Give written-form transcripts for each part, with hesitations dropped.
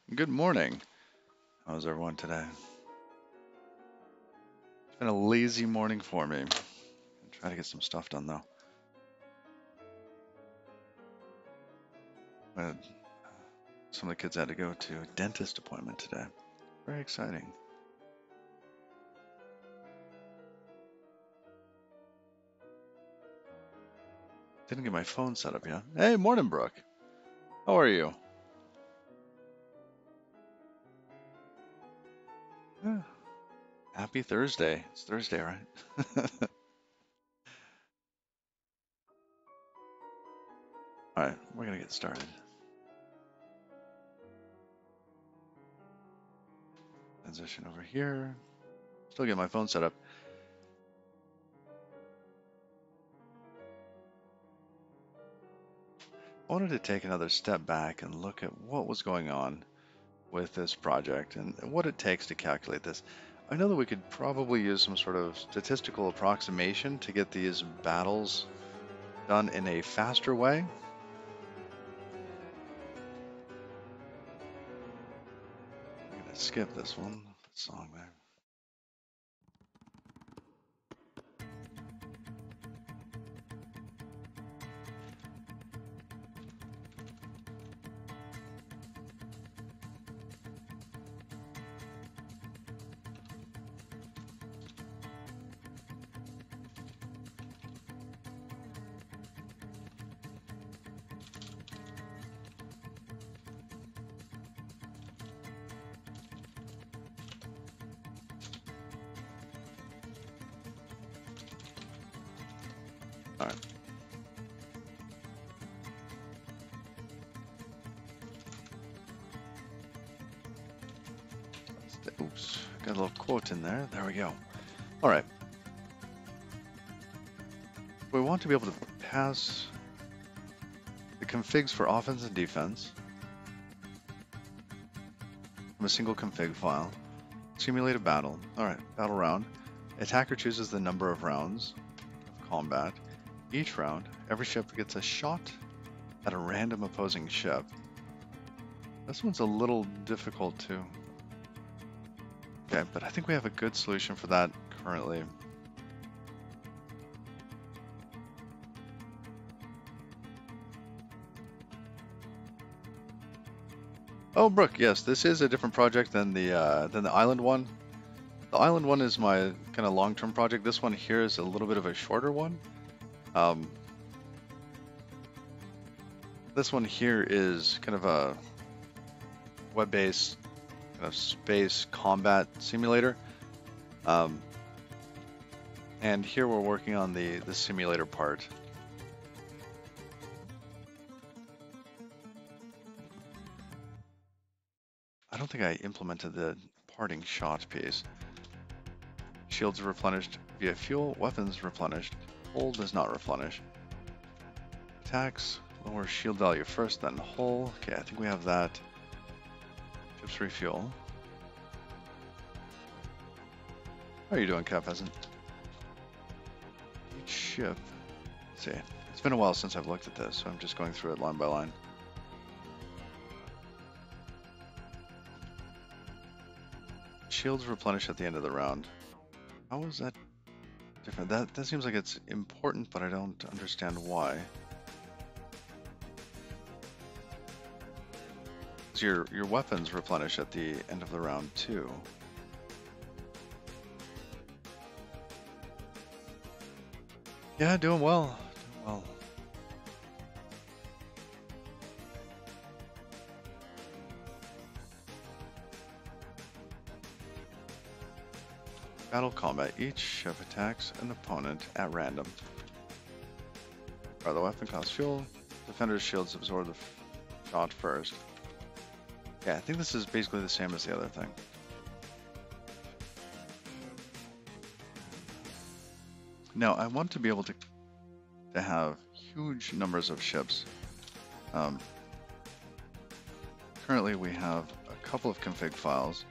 Good morning. How's everyone today? It's been a lazy morning for me. I'm trying to get some stuff done though. Uh, Some of the kids had to go to a dentist appointment today. Very exciting. Didn't get my phone set up yet. Hey, morning, Brooke. How are you? Yeah. Happy Thursday. It's Thursday, right? All right, we're gonna get started. Transition over here. Still get my phone set up. I wanted to take another step back and look at what was going on with this project and what it takes to calculate this. I know that we could probably use some sort of statistical approximation to get these battles done in a faster way. I'm gonna skip this one song there. All right. Oops, got a little quote in there. There we go. All right. We want to be able to pass the configs for offense and defense from a single config file. Simulate a battle. All right, battle round. Attacker chooses the number of rounds of combat. Each round, every ship gets a shot at a random opposing ship. This one's a little difficult too. Okay, but I think we have a good solution for that currently. Oh, Brooke, yes, this is a different project than the island one. The island one is my kind of long-term project. This one here is a little bit of a shorter one. Um, this one here is kind of a web-based kind of space combat simulator. And here we're working on the simulator part. I don't think I implemented the parting shot piece. Shields are replenished via fuel, weapons replenished, hull does not replenish. Attacks, lower shield value first, then hull. Okay, I think we have that. Ships refuel. How are you doing, Cat Peasant? Each ship, let's see. It's been a while since I've looked at this, so I'm just going through it line by line. Shields replenish at the end of the round. How is that different? That seems like it's important, but I don't understand why. So your weapons replenish at the end of the round too. Yeah, doing well. Doing well. Battle combat. Each ship attacks an opponent at random. The weapon costs fuel. Defender's shields absorb the shot first. Yeah, I think this is basically the same as the other thing. Now, I want to be able to have huge numbers of ships. Currently, we have a couple of config files.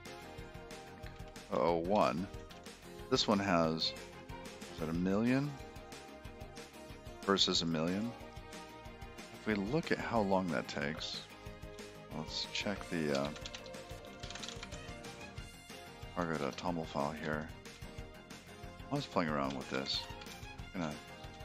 One. This one has, is that 1 million versus 1 million? If we look at how long that takes, let's check the Target.toml file here. I was playing around with this. Gonna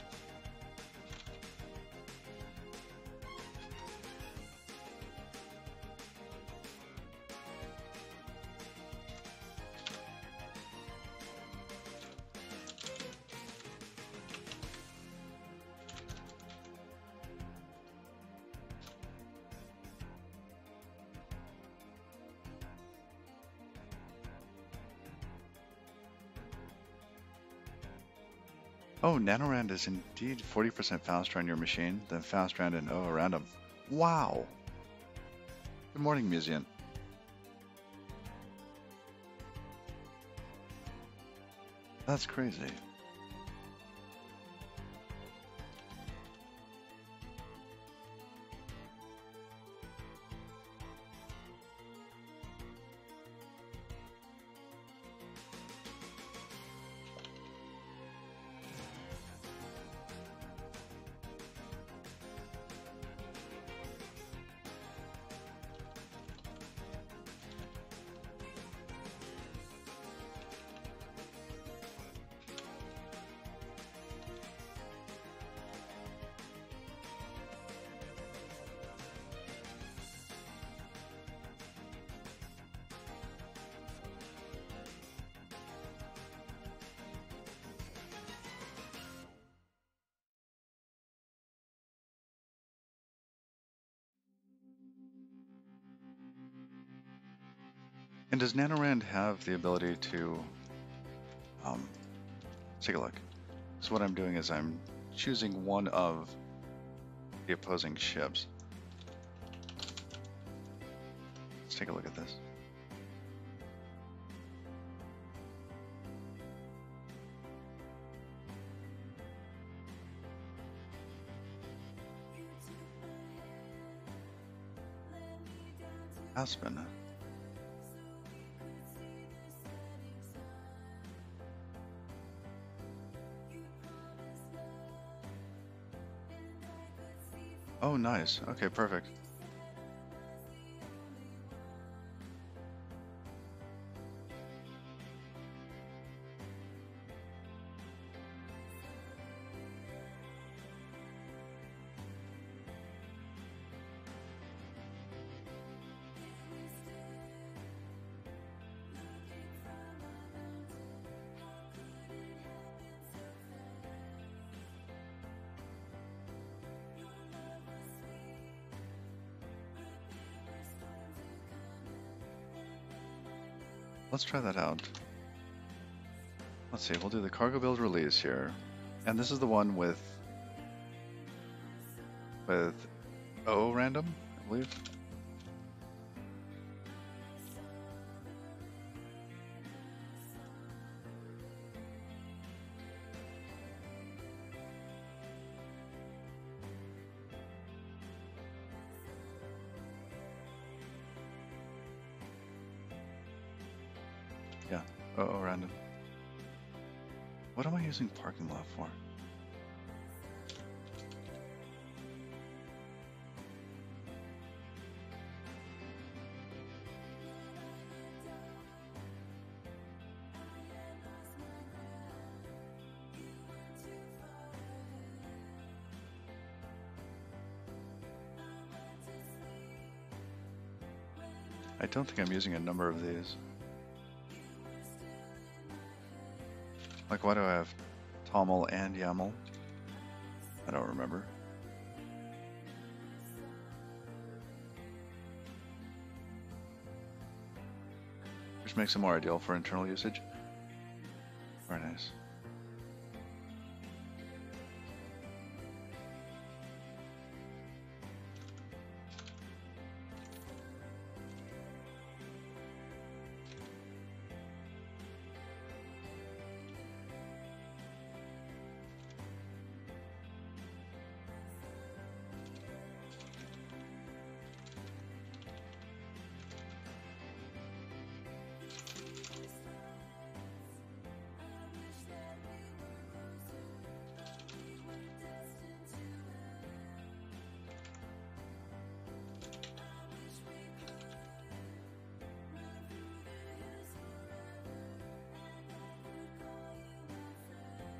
Oh, Nanorand is indeed 40% faster on your machine than FastRand and ORandom. Wow! Good morning, Museum. That's crazy. And does Nanorand have the ability to, let's take a look. So what I'm doing is I'm choosing one of the opposing ships. Let's take a look at this. Aspen. Oh, nice. Okay, perfect. Let's try that out. Let's see, we'll do the cargo build release here. And this is the one with ORandom, I believe. Yeah, ORandom. What am I using parking lot for? I don't think I'm using a number of these. Like, why do I have TOML and YAML? I don't remember. Which makes it more ideal for internal usage. Very nice.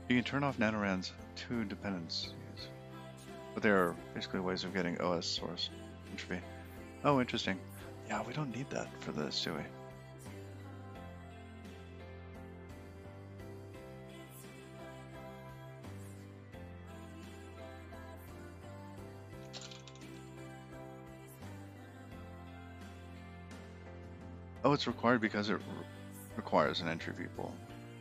You can turn off NanoRand's 2 dependencies, but there are basically ways of getting OS source entropy. Oh, interesting. Yeah, we don't need that for the SUI. Oh, it's required because it requires an entry pool.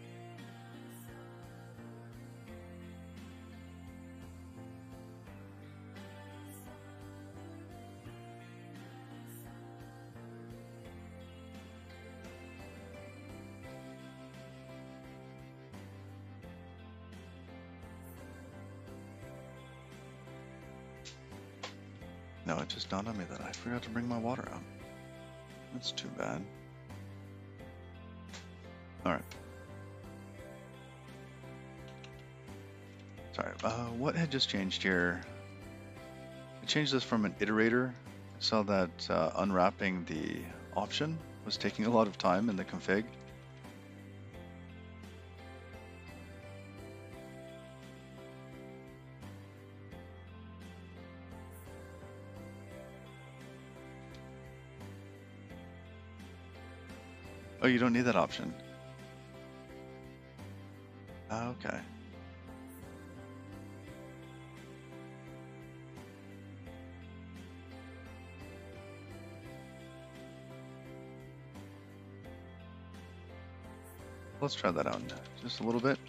No, it just dawned on me that I forgot to bring my water out. That's too bad. Alright. Sorry, what had just changed here? I changed this from an iterator. I saw that unwrapping the option was taking a lot of time in the config. Oh, you don't need that option. Okay. Let's try that out just a little bit.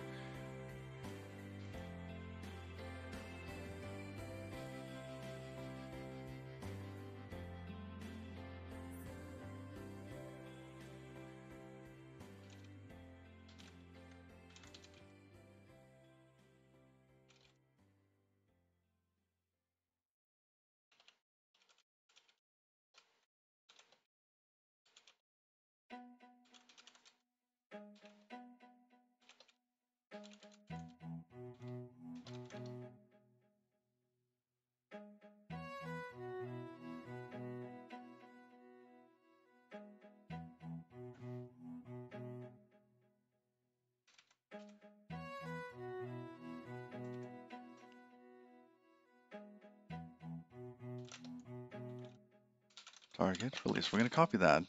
Target release. We're going to copy that.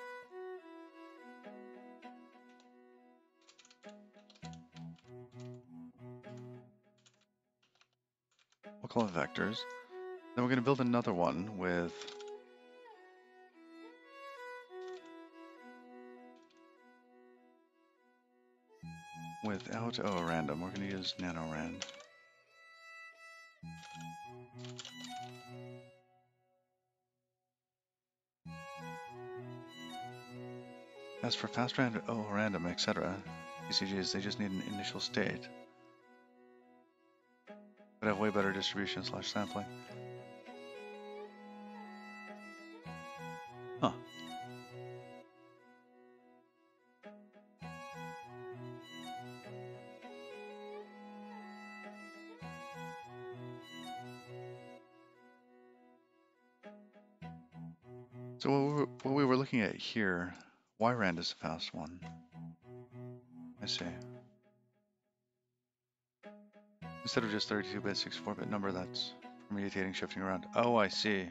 We'll call it vectors. Then we're going to build another one without random. We're going to use NanoRand. As for fast random, etc., ECGs, they just need an initial state. But have way better distribution / sampling. Huh. So what we were looking at here, YRAND is the fast one. I see. Instead of just 32-bit, 64-bit number, that's permutating, shifting around. Oh, I see.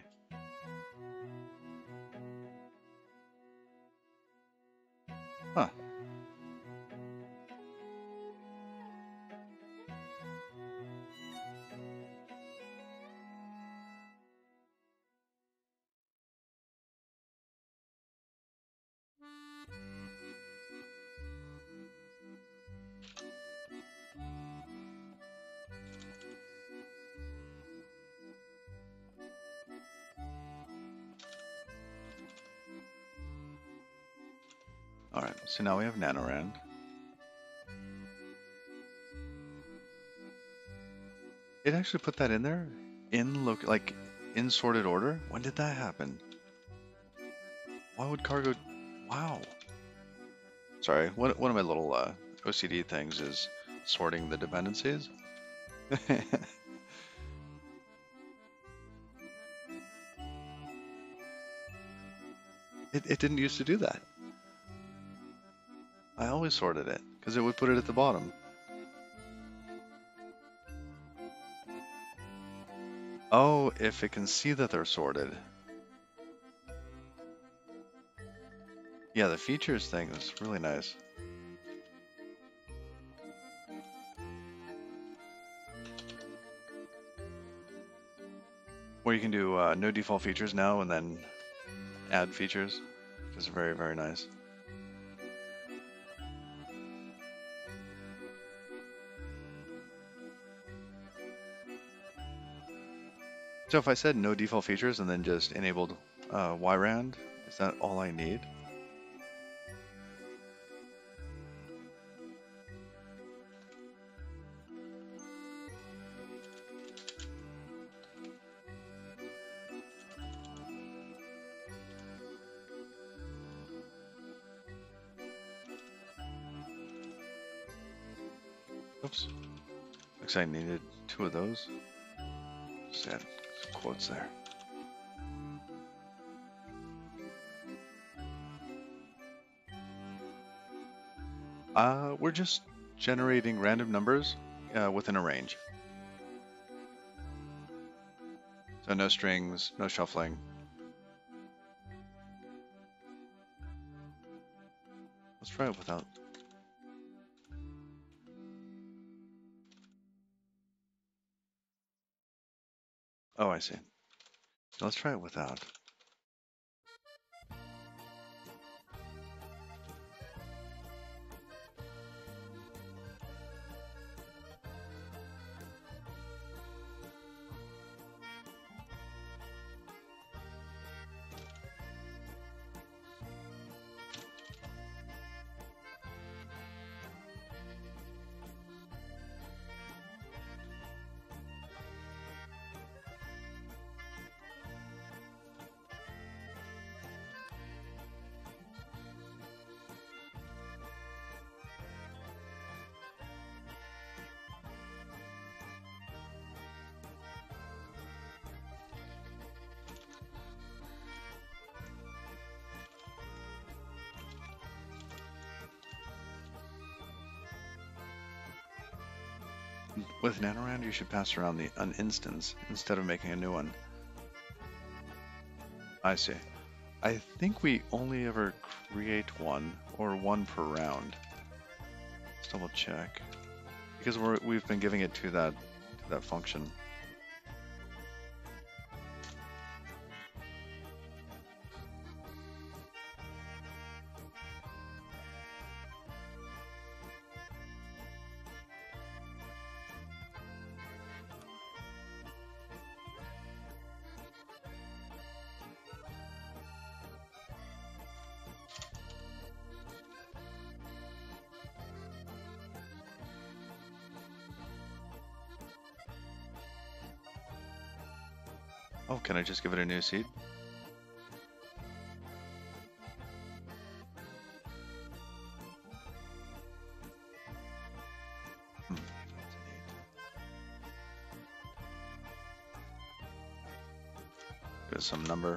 Huh. Alright, so now we have NanoRand. It actually put that in there in sorted order. When did that happen? Why would cargo? Wow. Sorry, one of my little OCD things is sorting the dependencies. It didn't used to do that. I always sorted it because it would put it at the bottom. Oh, if it can see that they're sorted. Yeah, the features thing is really nice. Where you can do no default features now and then add features, which is very, very nice. So if I said no default features and then just enabled YRAND, is that all I need? Oops. Looks like I needed 2 of those. Just add some quotes there. We're just generating random numbers within a range. So no strings, no shuffling. Let's try it without. Oh, I see. So let's try it without. With Nanorand, you should pass around an instance instead of making a new one. I see. I think we only ever create one, or one per round. Let's double check. Because we've been giving it to that function. Oh, can I just give it a new seed? That's neat. Give some number.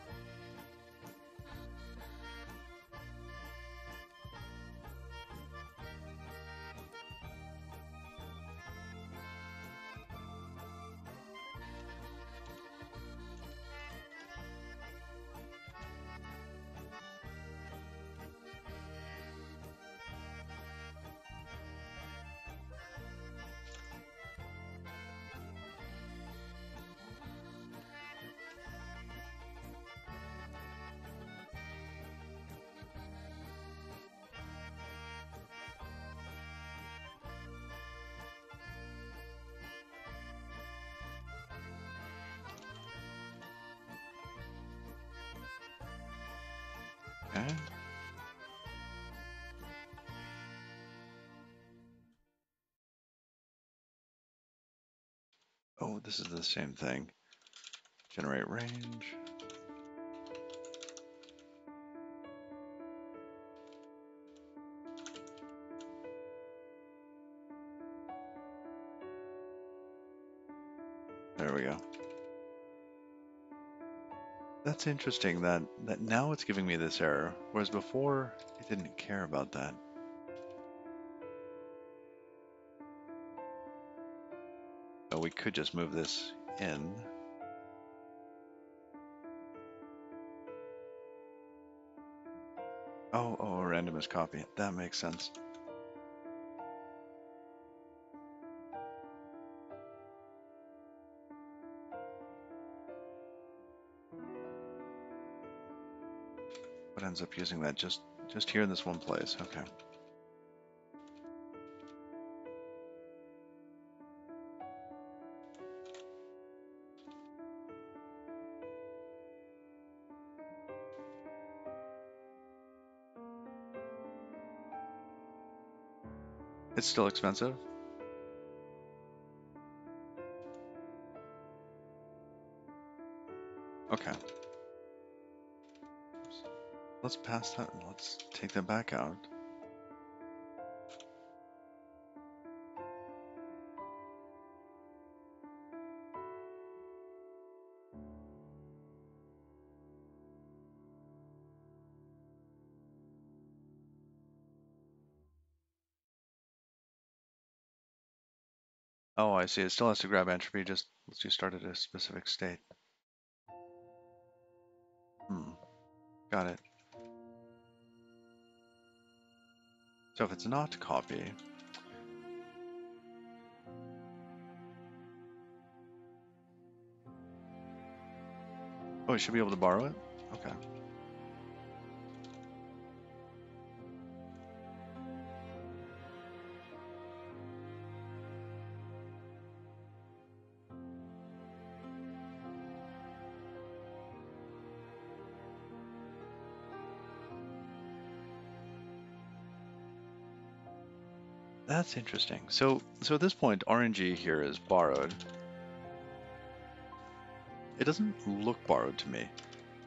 Okay. Oh, this is the same thing. Generate range. There we go. That's interesting that now it's giving me this error, whereas before it didn't care about that. So we could just move this in. Oh, a randomized copy. That makes sense. What ends up using that just here in this one place? Okay. It's still expensive. Okay. Let's pass that and let's take that back out. Oh, I see. It still has to grab entropy, just let's just start at a specific state. Got it. So if it's not copy, oh, we should be able to borrow it? Okay. That's interesting. So at this point, RNG here is borrowed. It doesn't look borrowed to me.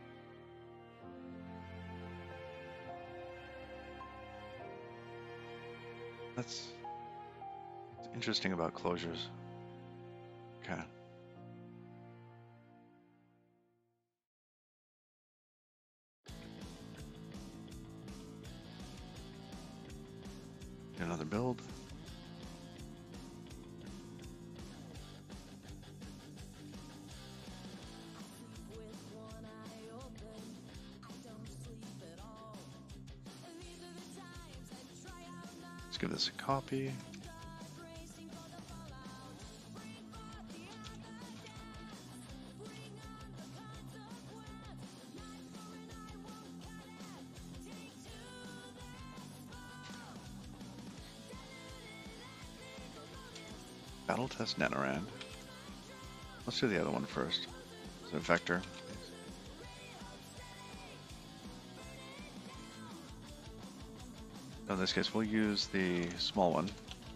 That's interesting about closures. Okay. Do another build. Let's give this a copy. Battle test Nanorand. Let's do the other one first. So vector. In this case, we'll use the small one.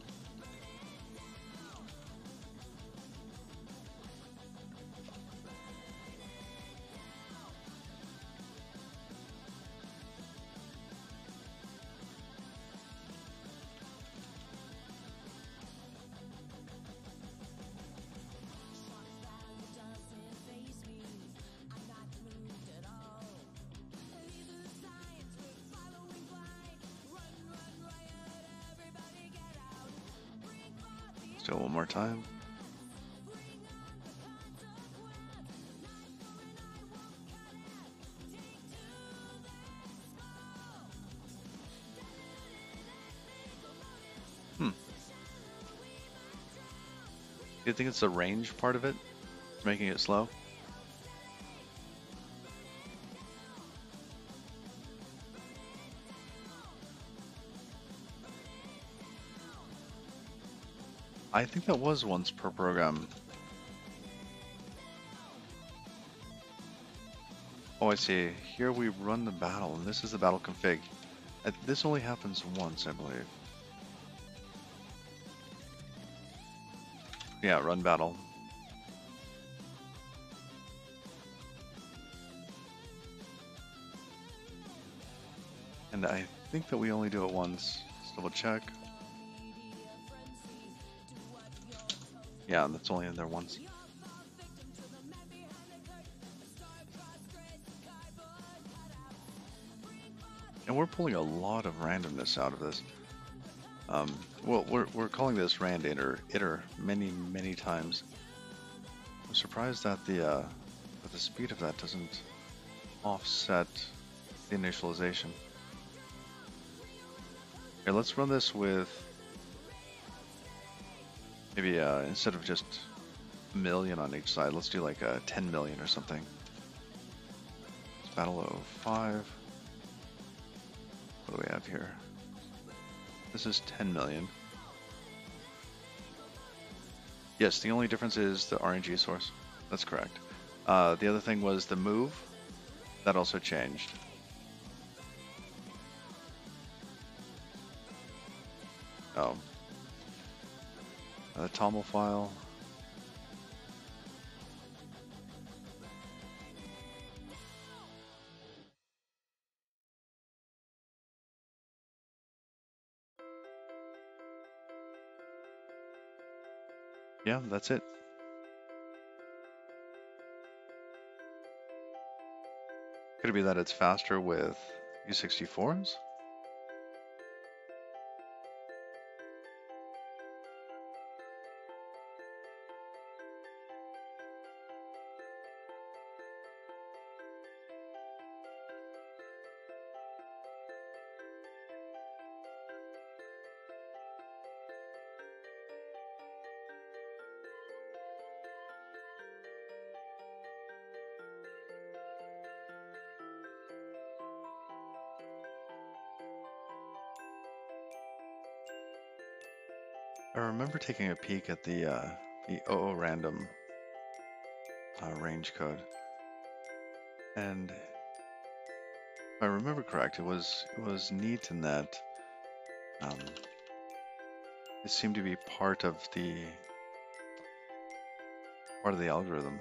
Still one more time. You think it's the range part of it, making it slow? I think that was once per program. Oh, I see. Here we run the battle, and this is the battle config. This only happens once, I believe. Yeah, run battle. And I think that we only do it once. Let's double check. Yeah, that's only in there once. And we're pulling a lot of randomness out of this. Well, we're calling this rand iter many times. I'm surprised that the speed of that doesn't offset the initialization. Here, let's run this with maybe instead of just a million on each side, let's do like 10 million or something. It's Battle of 5. What do we have here? This is 10 million. Yes, the only difference is the RNG source. That's correct. The other thing was the move. That also changed. Oh. The TOML file. Yeah, that's it. Could it be that it's faster with U64s? I remember taking a peek at the OO random range code, and if I remember correct, it was neat in that it seemed to be part of the algorithm.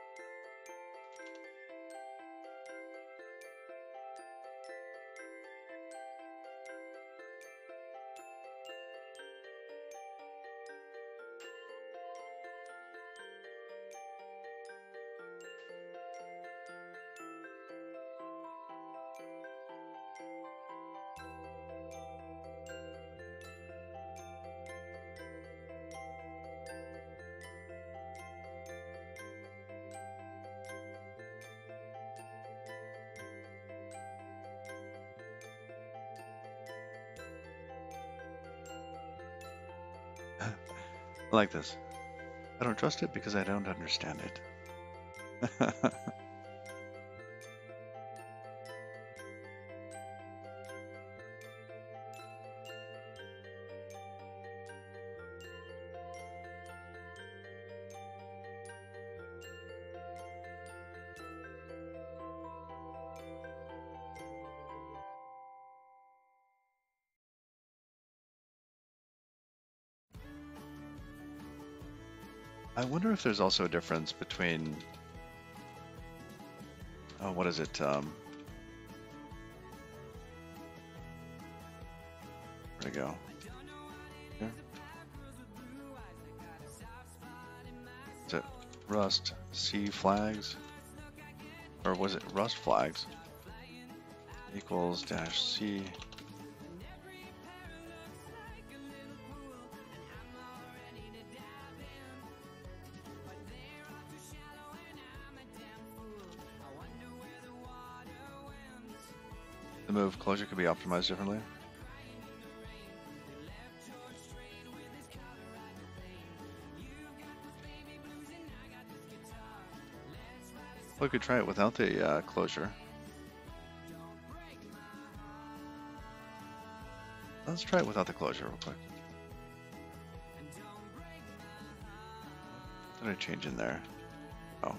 I like this. I don't trust it because I don't understand it. I wonder if there's also a difference between, what is it? Where'd it go? Here? Is it Rust C flags? Or was it Rust flags? Equals dash C. The move closure could be optimized differently. Well, we could try it without the closure. Let's try it without the closure real quick. What did I change in there? Oh.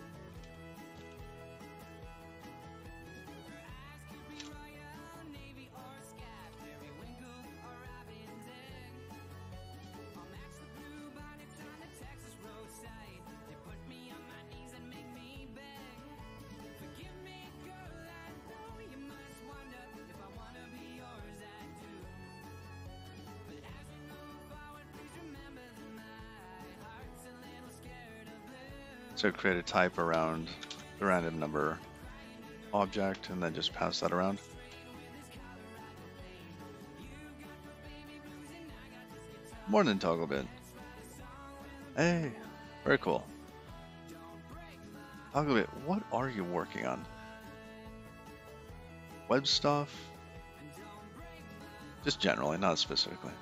So create a type around the random number object and then just pass that around. Morning, Togglebit. Hey, very cool. Togglebit, what are you working on? Web stuff? Just generally, not specifically.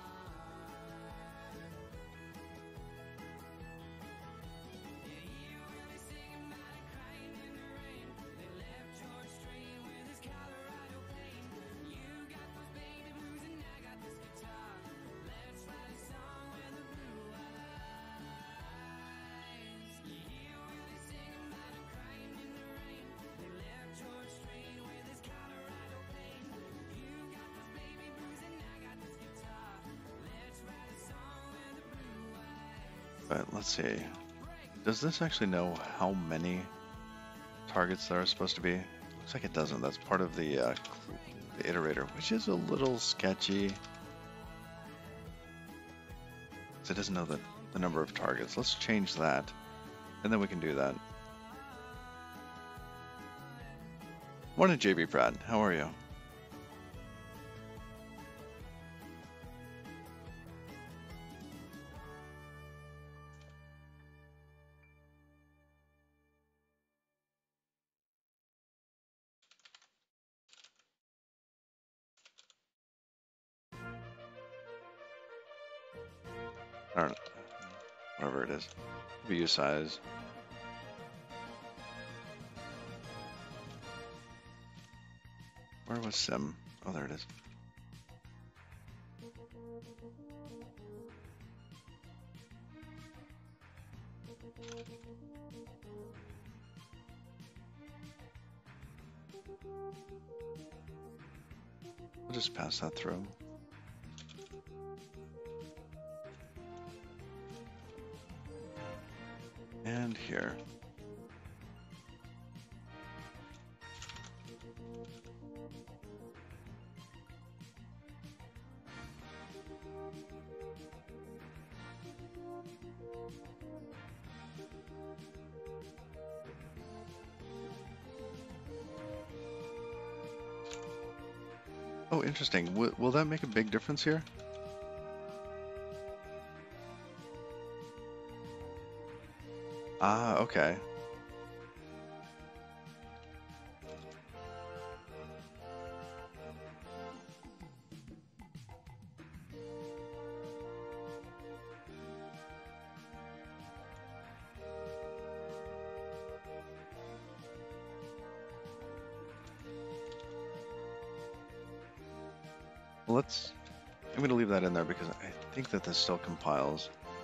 But let's see. Does this actually know how many targets there are supposed to be? Looks like it doesn't. That's part of the iterator, which is a little sketchy. So it doesn't know the number of targets. Let's change that, and then we can do that. Morning, JB Pratt. How are you? Or whatever it is. View size. Where was sim? Oh, there it is. We'll just pass that through. And here. Oh, interesting. Will that make a big difference here? Ah, okay. Well, I'm going to leave that in there because I think that this still compiles.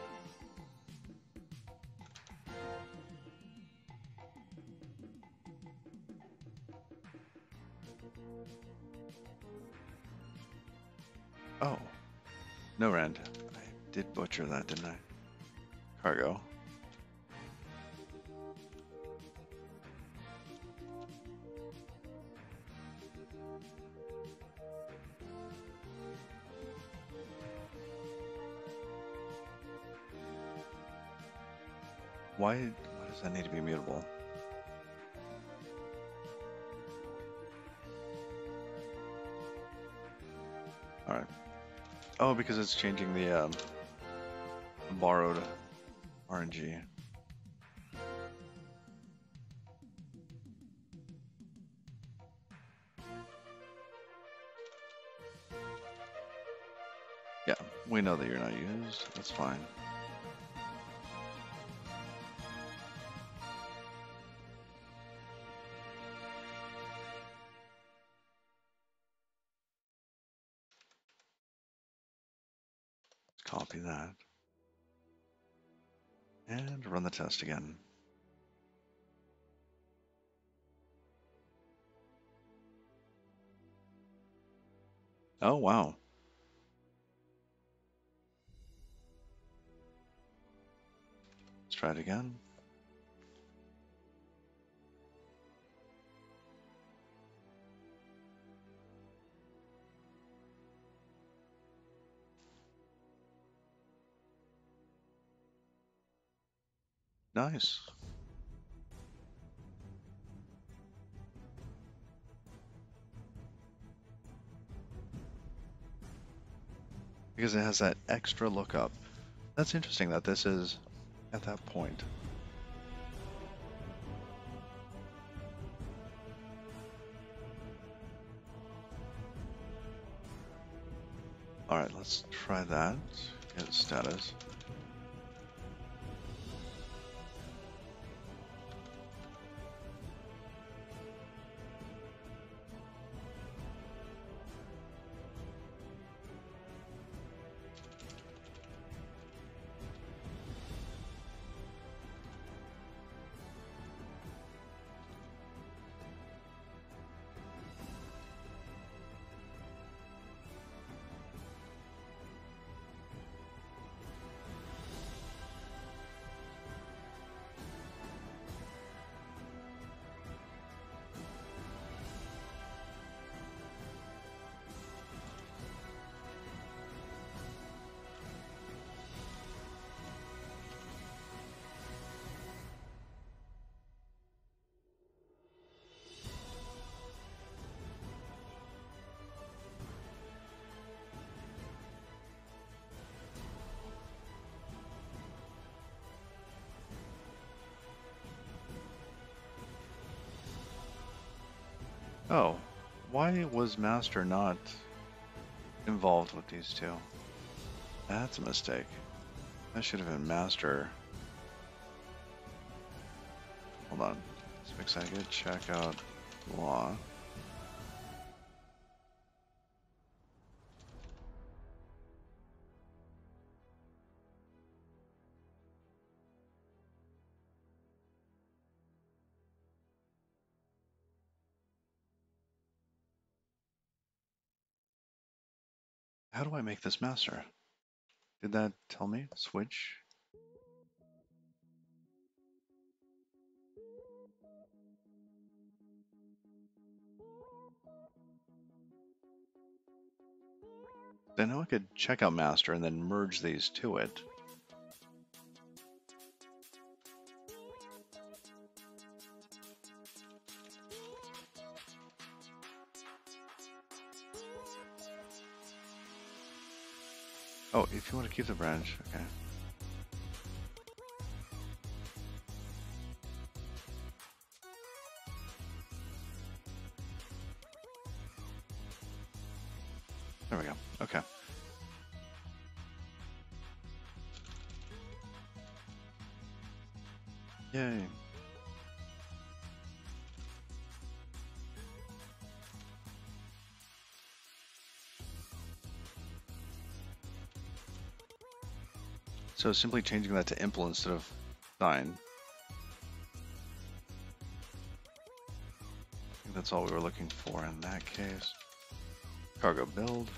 Oh, no, Rand. I did butcher that, didn't I? Cargo. Why does that need to be mutable? All right. Oh, because it's changing the borrowed RNG. Yeah, we know that you're not used. That's fine. Copy that. And run the test again. Oh, wow. Let's try it again. Nice. Because it has that extra lookup. That's interesting that this is at that point. Alright, let's try that. Get status. Oh, why was Master not involved with these two? That's a mistake. That should have been Master. Hold on. Let's fix that. Get check out law. How do I make this Master? Did that tell me? Switch? Then I could check out Master and then merge these to it. Oh, if you want to keep the branch, okay. There we go. Okay. Yay. So simply changing that to impl instead of 9. I think that's all we were looking for in that case. Cargo build.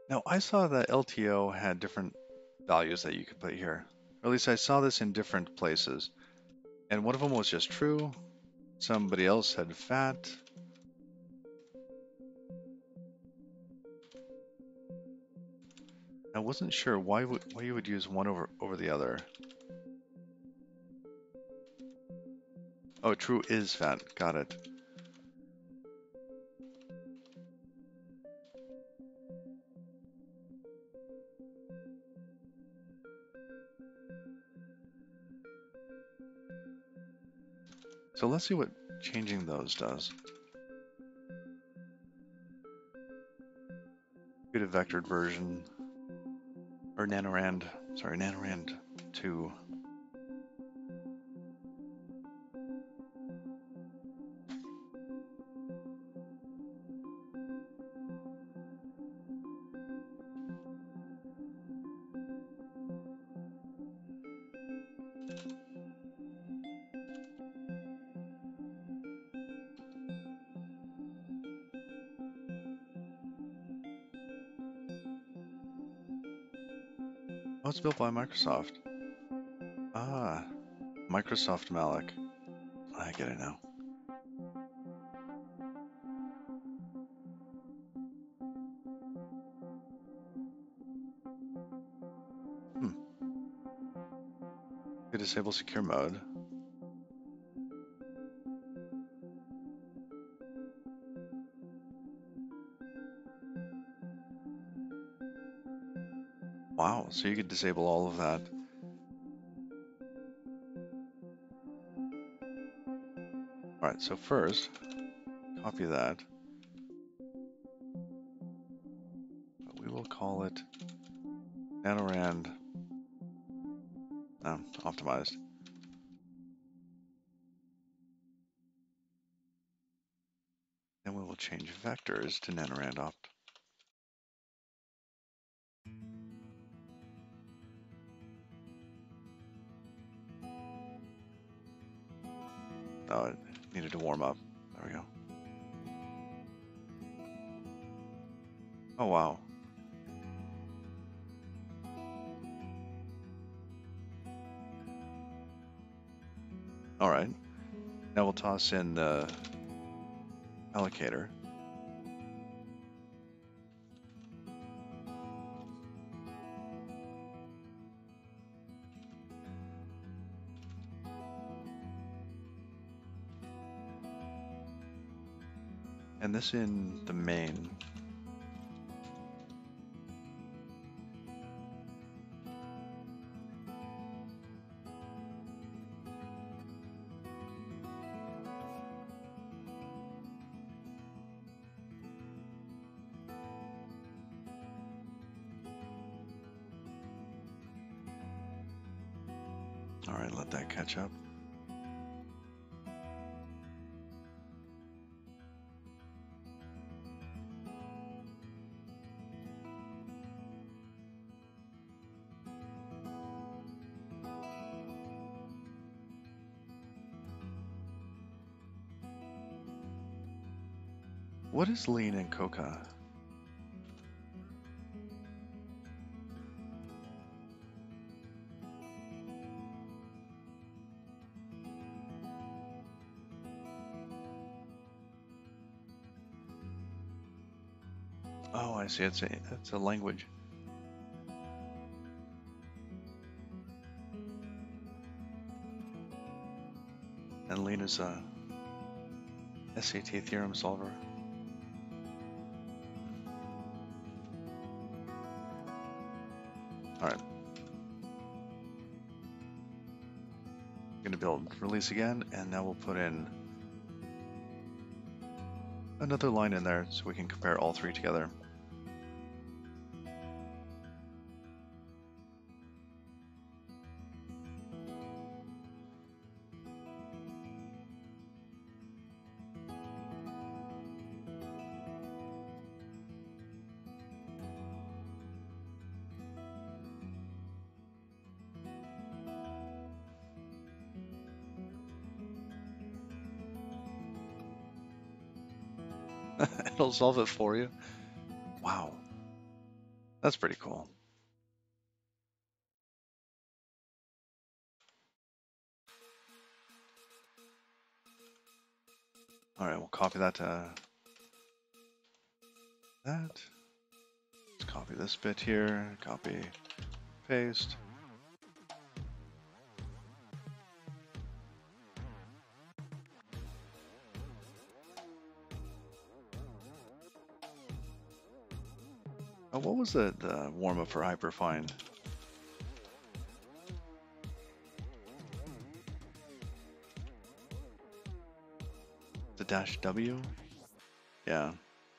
Now, I saw that LTO had different values that you could put here. Or at least I saw this in different places. And one of them was just true. Somebody else had fat. I wasn't sure why you would use one over the other. Oh, true is fat. Got it. So let's see what changing those does. Get a vectored version. Or nanorand. Sorry, nanorand 2. Oh, it's built by Microsoft. Ah, Microsoft Malloc. I get it now. Hmm. We disable secure mode. Wow, so you could disable all of that. Alright, so first, copy that. We will call it nanorand optimized. Then we will change vectors to nanorand opt. Oh, it needed to warm up. There we go. Oh, wow. All right. Now we'll toss in the allocator. And this in the main. All right, let that catch up. What is lean and coca? Oh, I see. It's a language. And lean is a SAT theorem solver. All right. I'm going to build release again, and now we'll put in another line in there so we can compare all three together. It'll solve it for you. Wow. That's pretty cool. All right, we'll copy that to that. Let's copy this bit here, copy, paste. Oh, what was the warm-up for Hyperfine? The -W? Yeah.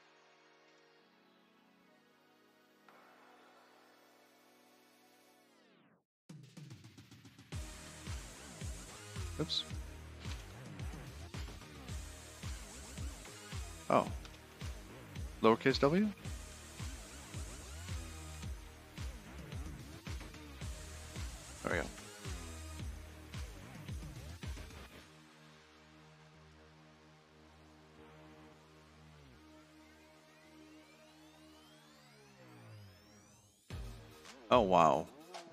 Oops. Oh. Lowercase w? There we go. Oh, wow.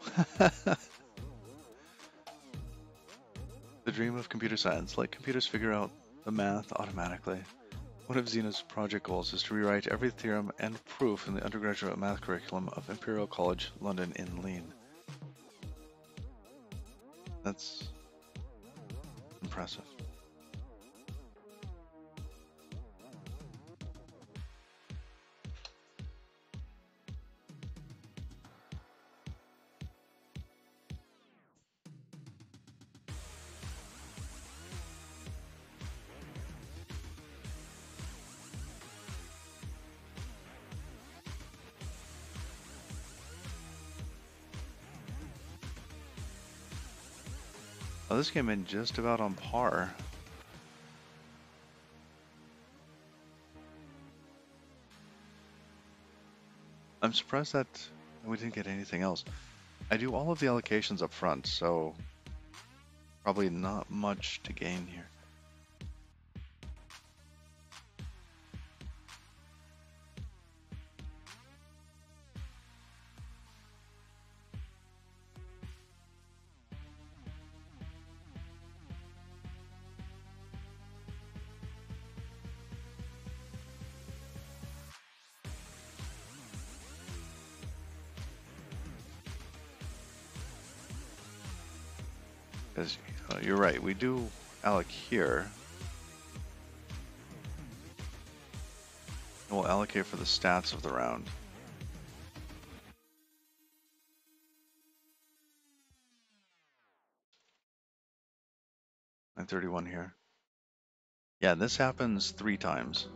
The dream of computer science. Let computers figure out the math automatically. One of Xena's project goals is to rewrite every theorem and proof in the undergraduate math curriculum of Imperial College London in Lean. That's impressive. Oh, this came in just about on par. I'm surprised that we didn't get anything else. I do all of the allocations up front, so probably not much to gain here. Because you're right, we do alloc here. And we'll allocate for the stats of the round. I'm 31 here. Yeah, this happens 3 times.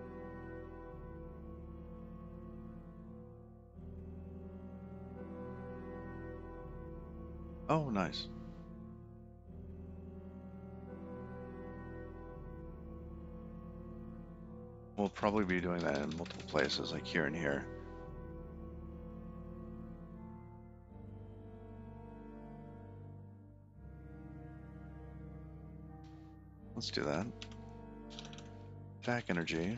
Oh, nice. We'll probably be doing that in multiple places, like here and here. Let's do that. Attack energy.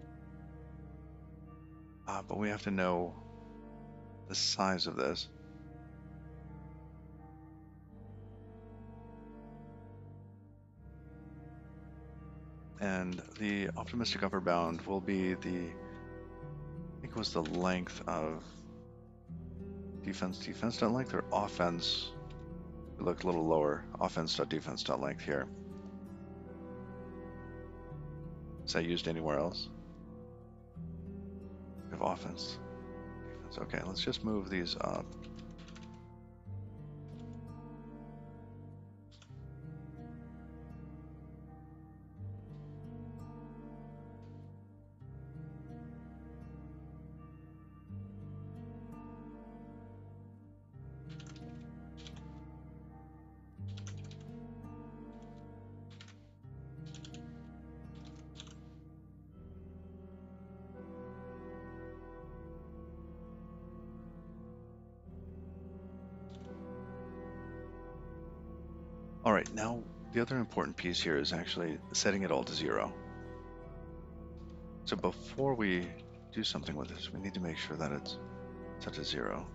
But we have to know the size of this. And the optimistic upper bound will be the, I think it was the length of defense.length or offense. Look a little lower, offense.defense.length here. Is that used anywhere else? We have offense, defense. Okay, let's just move these up. All right, now the other important piece here is actually setting it all to 0. So before we do something with this, we need to make sure that it's set to 0.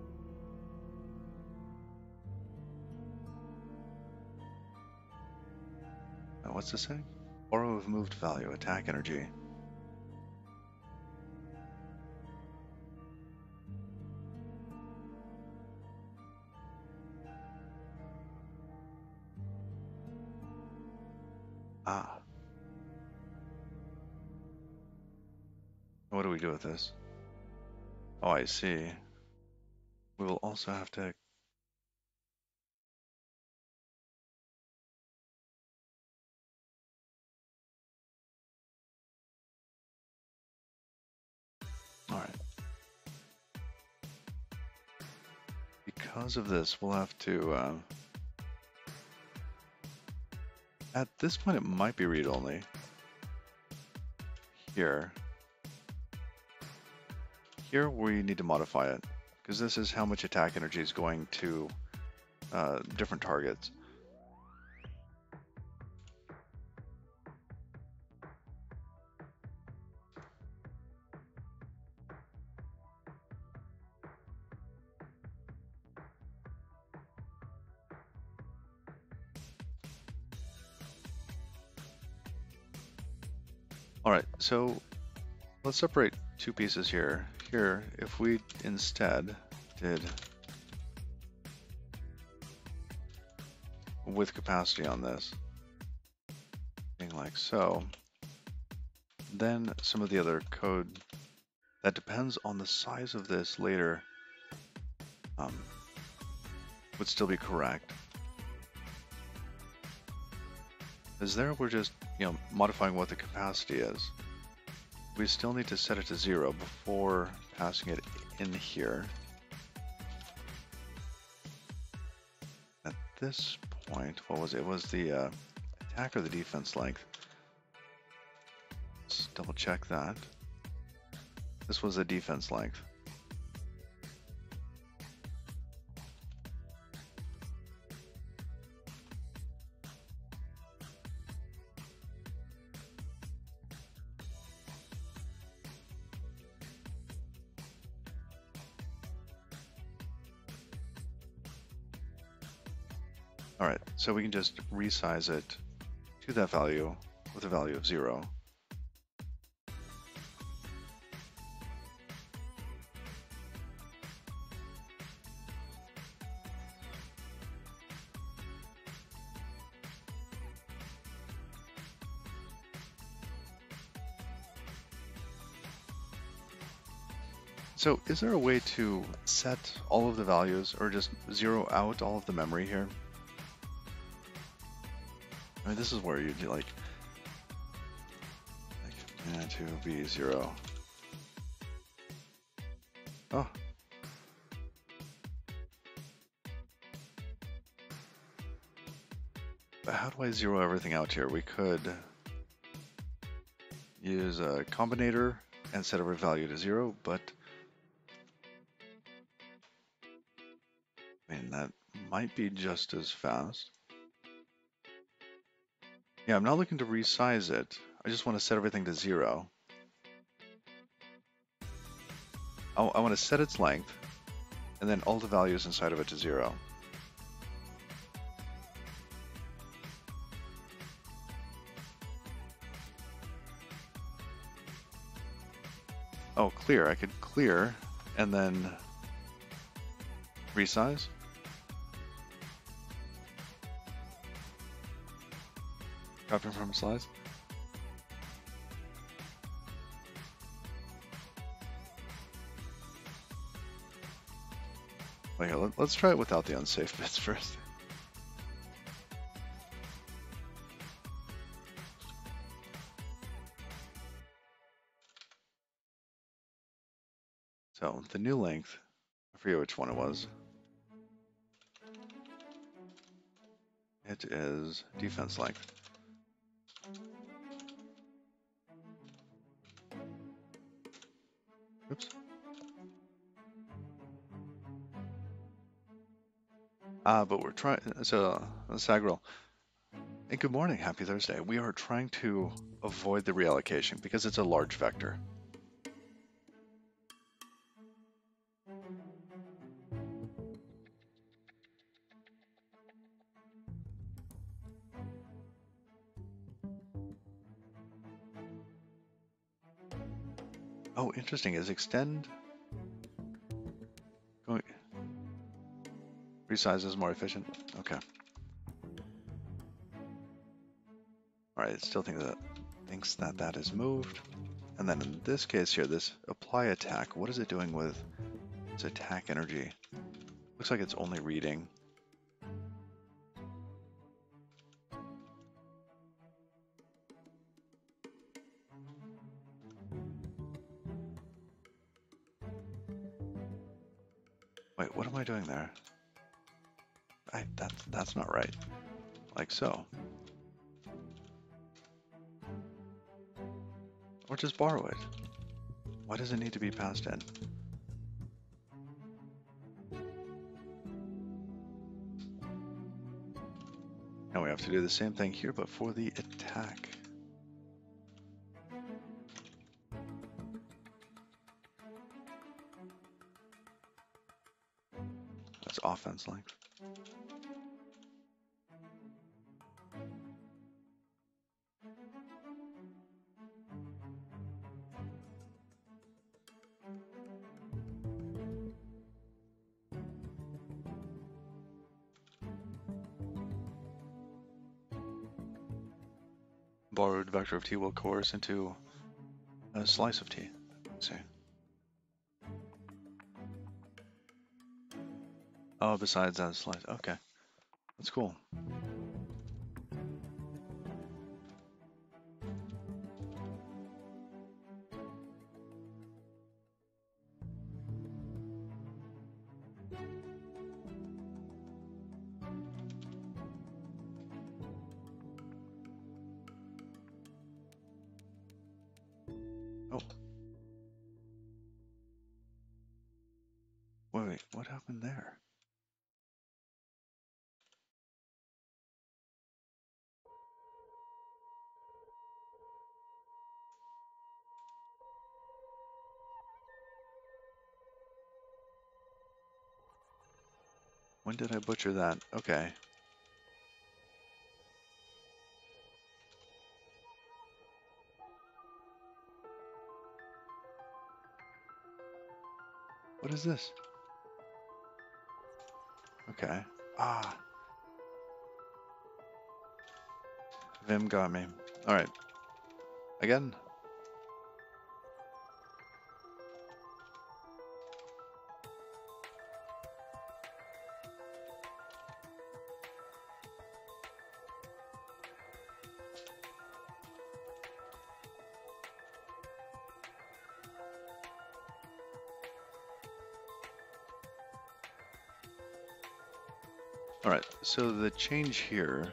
Now what's this saying? Borrow of moved value, attack energy. Ah. What do we do with this? Oh, I see. We will also have to... Alright. Because of this, we'll have to... At this point, it might be read-only. Here we need to modify it, because this is how much attack energy is going to different targets. Alright, so let's separate two pieces here. Here, if we instead did with capacity on this, being like so, then some of the other code that depends on the size of this later would still be correct. Because there we're just, modifying what the capacity is. We still need to set it to 0 before passing it in here. At this point, what was it? It was the attack or the defense length. Let's double check that. This was a defense length. Alright, so we can just resize it to that value with a value of 0. So is there a way to set all of the values or just zero out all of the memory here? I mean, this is where you'd like to be 0. Oh. But how do I zero everything out here? We could use a combinator and set every value to 0, but I mean, that might be just as fast. Yeah, I'm not looking to resize it. I just want to set everything to 0. I want to set its length, and then all the values inside of it to 0. Oh, clear. I could clear, and then resize. Copying from slides. Wait, here, let's try it without the unsafe bits first. So the new length, I forget which one it was. It is defense length. Oops. But we're trying, so Sagril, and good morning, happy Thursday. We are trying to avoid the reallocation because it's a large vector. Oh, interesting. Is extend going resize is more efficient? Okay. All right. It still thinks that is moved. And then in this case here, this apply attack. What is it doing with its attack energy? Looks like it's only reading. Wait, what am I doing there? That's not right. Like so. Or just borrow it. Why does it need to be passed in? Now we have to do the same thing here, but for the attack. That's offense length. Borrowed vector of t will coerce into a slice of t. Let's see. Oh, besides that slice. Okay. That's cool. Oh. Wait, what happened there? When did I butcher that? Okay. What is this? Okay. Ah. Vim got me. Alright. Again. Alright, so the change here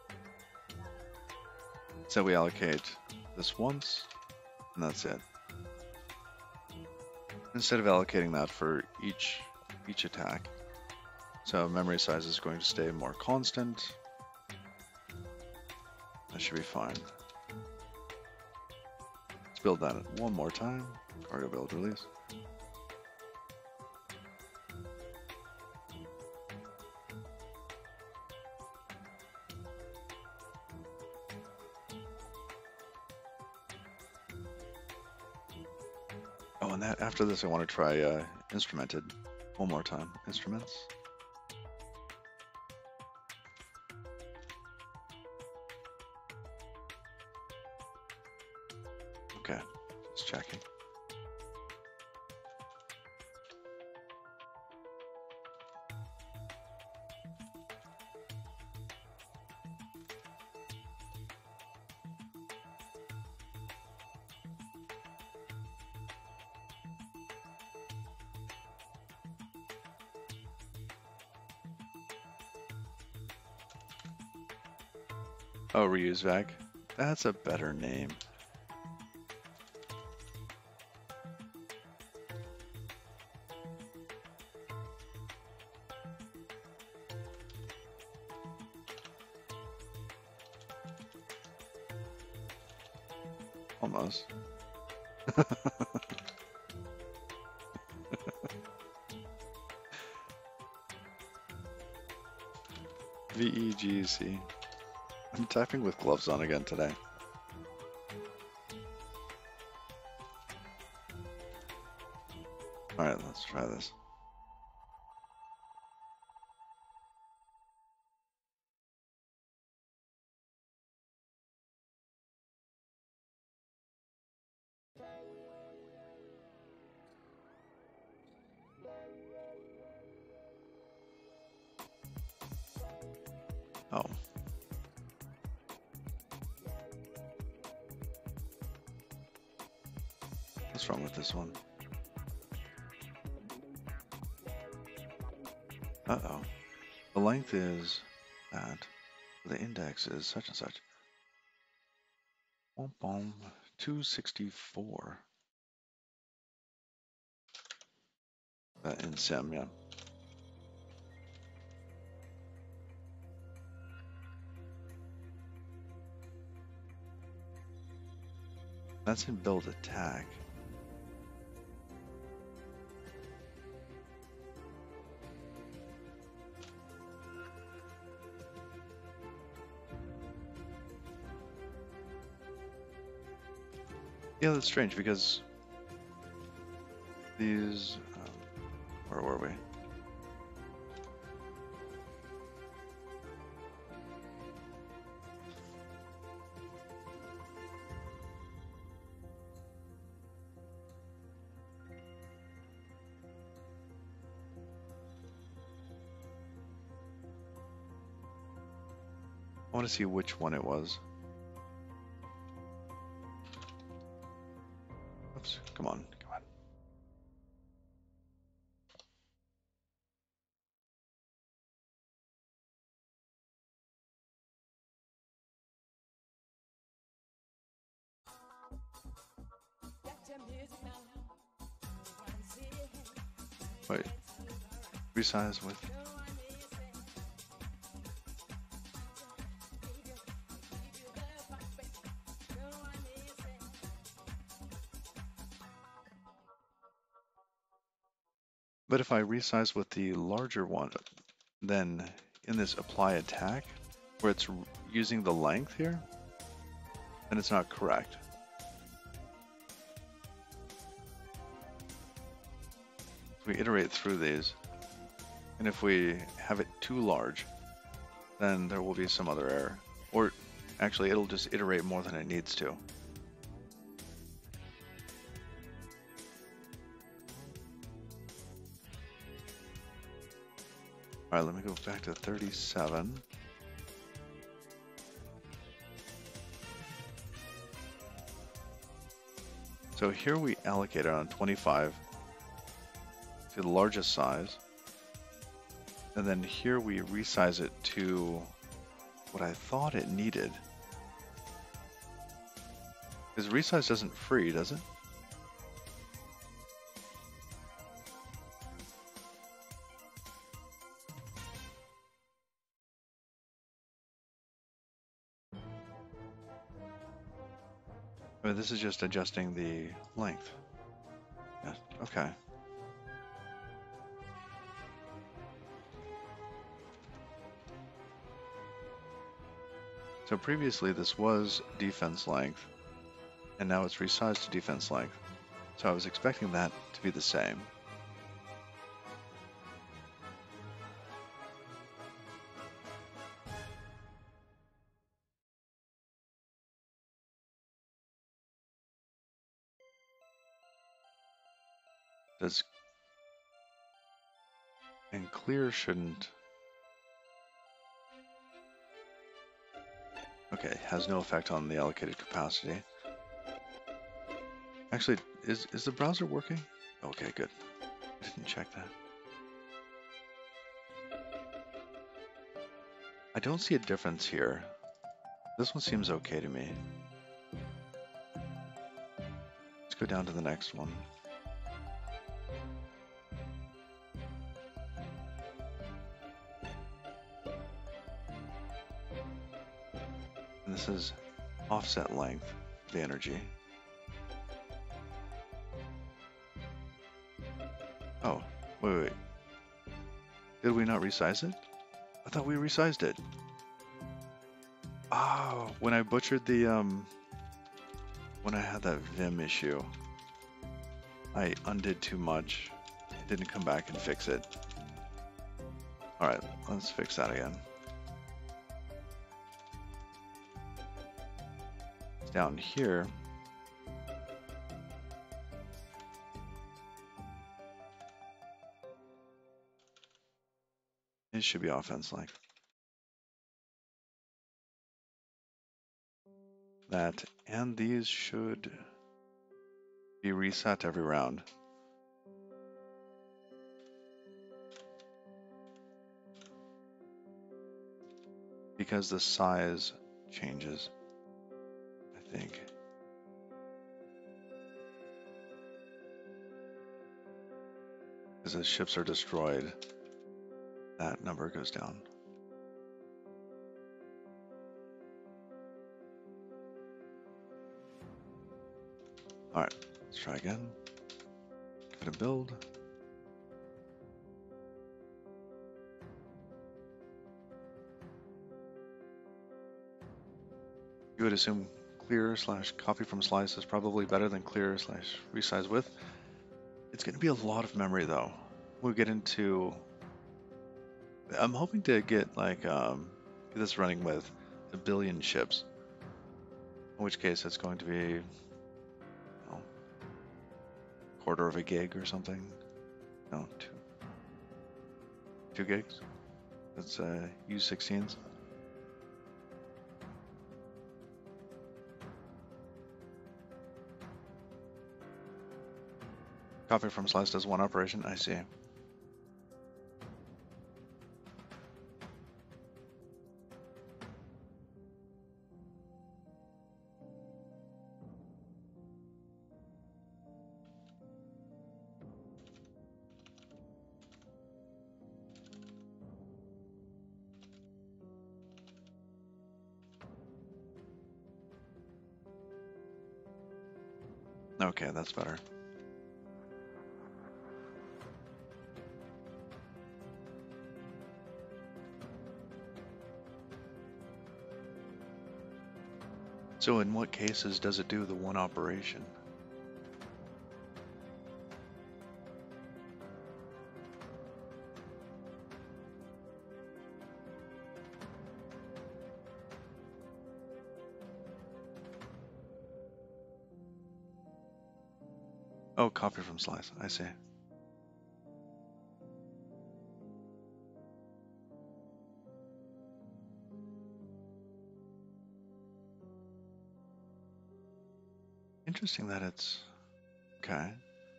is that we allocate this once, and that's it. Instead of allocating that for each attack. So memory size is going to stay more constant. That should be fine. Let's build that one more time. Cargo build release. Oh, and that after this, I want to try instrumented one more time. Instruments. Okay, just checking. Oh, reuse vac. That's a better name. Almost. VEGC. I'm typing with gloves on again today. Alright, let's try this. Oh. What's wrong with this one? Uh-oh. The length is that. The index is such and such. Boom, boom. 264. In sim, yeah. That's in build attack. Yeah, that's strange because these, where were we? I want to see which one it was. Oops, come on, come on. Wait, resize with. But if I resize with the larger one, then in this apply attack, where it's using the length here, then it's not correct. We iterate through these, and if we have it too large, then there will be some other error. Or actually, it'll just iterate more than it needs to. Alright, let me go back to 37. So here we allocate it on 25 to the largest size. And then here we resize it to what I thought it needed. Because resize doesn't free, does it? I mean, this is just adjusting the length. Yeah, okay. So previously this was defense length, and now it's resized to defense length. So I was expecting that to be the same. Does and clear shouldn't. Okay, has no effect on the allocated capacity. Actually, is the browser working? Okay, good. I didn't check that. I don't see a difference here. This one seems okay to me. Let's go down to the next one. And this is offset length, the energy. Oh, wait. Did we not resize it? I thought we resized it. Oh, when I butchered the, when I had that Vim issue, I undid too much. didn't come back and fix it. Alright, let's fix that again. Down here, it should be offense like that, and these should be reset every round. Because the size changes, I think. Because as ships are destroyed, that number goes down. Alright, let's try again. Give it a build. You would assume clear / copy from slice is probably better than clear / resize with. It's going to be a lot of memory though. We'll get into. I'm hoping to get like get this running with 1 billion ships. In which case it's going to be, you know, 1/4 of a gig or something. No, 2 gigs. That's U16s. Copy from slice does 1 operation, I see. Okay, that's better. So in what cases does it do the 1 operation? Oh, copy from slice, I see. Interesting that it's okay.